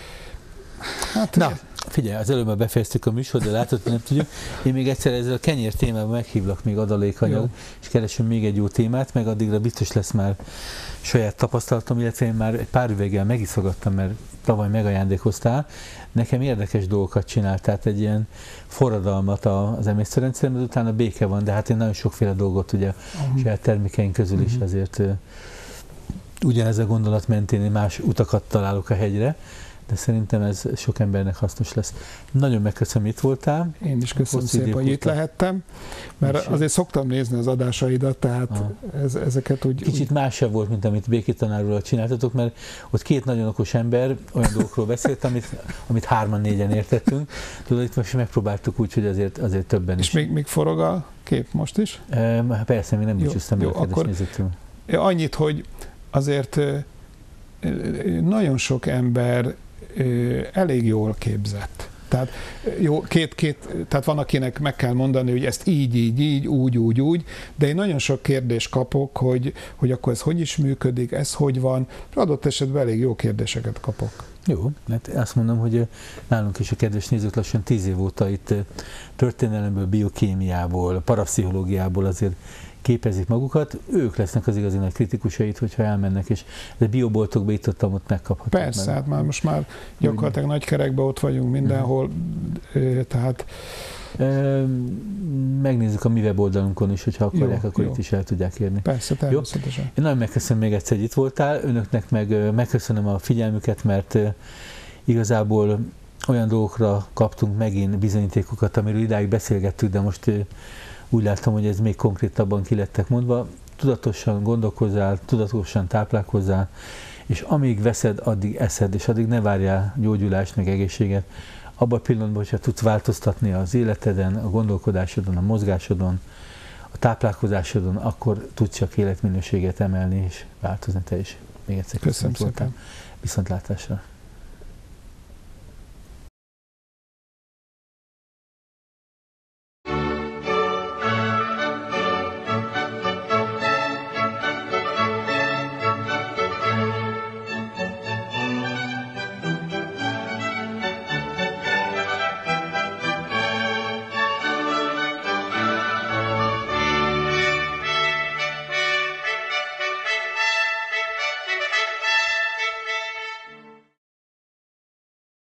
hát, na, figyelj, az előbb már befejeztük a műsor, de látod, nem tudjuk. Én még egyszer ezzel a kenyér témában meghívlak még adalékanyag, és keresünk még egy jó témát, meg addigra biztos lesz már saját tapasztalatom, illetve én már egy pár üveggel megiszogattam, mert tavaly megajándékoztál. Nekem érdekes dolgokat csinált, tehát egy ilyen forradalmat az emésztőrendszerem, utána béke van, de hát én nagyon sokféle dolgot ugye uh-huh. saját termékeink közül is, azért uh, ugyanez a gondolat mentén más utakat találok a hegyre, de szerintem ez sok embernek hasznos lesz. Nagyon megköszönöm, itt voltál. Én is köszönöm szépen, hogy itt lehettem, mert azért szoktam nézni az adásaidat, tehát ez, ezeket úgy... Kicsit úgy... másabb volt, mint amit Béki tanárról csináltatok, mert ott két nagyon okos ember olyan dolgokról beszélt, amit, amit hárman, négyen értettünk. Tudod, itt most megpróbáltuk úgy, hogy azért, azért többen is. És még, még forog a kép most is? E, persze, még nem búcsúztam el a kedves nézőktől. Annyit, hogy azért nagyon sok ember elég jól képzett. Tehát, jó, két, két, tehát van, akinek meg kell mondani, hogy ezt így, így, így, úgy, úgy, úgy, de én nagyon sok kérdést kapok, hogy, hogy akkor ez hogy is működik, ez hogy van, adott esetben elég jó kérdéseket kapok. Jó, mert azt mondom, hogy nálunk is a kedves nézők lassan tíz év óta itt történelemből, biokémiából, parapszichológiából azért képezik magukat, ők lesznek az igazi nagy kritikusait, hogyha elmennek, és de bioboltokba itt ott, ott megkaphatnak. Persze, hát már most már gyakorlatilag nagy kerekben ott vagyunk mindenhol, uh-huh. tehát... Megnézzük a mi weboldalunkon is, hogyha akarják, jó, akkor jó. Itt is el tudják érni. Persze, természetesen. Jó? Én nagyon megköszönöm még egyszer, hogy itt voltál, önöknek meg megköszönöm a figyelmüket, mert igazából olyan dolgokra kaptunk megint bizonyítékokat, amiről idáig beszélgettük, de most úgy láttam, hogy ez még konkrétabban ki lettek mondva. Tudatosan gondolkozzál, tudatosan táplálkozzál, és amíg veszed, addig eszed, és addig ne várjál gyógyulást, meg egészséget. Abban a pillanatban, hogyha tudsz változtatni az életeden, a gondolkodásodon, a mozgásodon, a táplálkozásodon, akkor tudsz csak életminőséget emelni, és változni te is. Még egyszer köszönöm szépen. Viszontlátásra.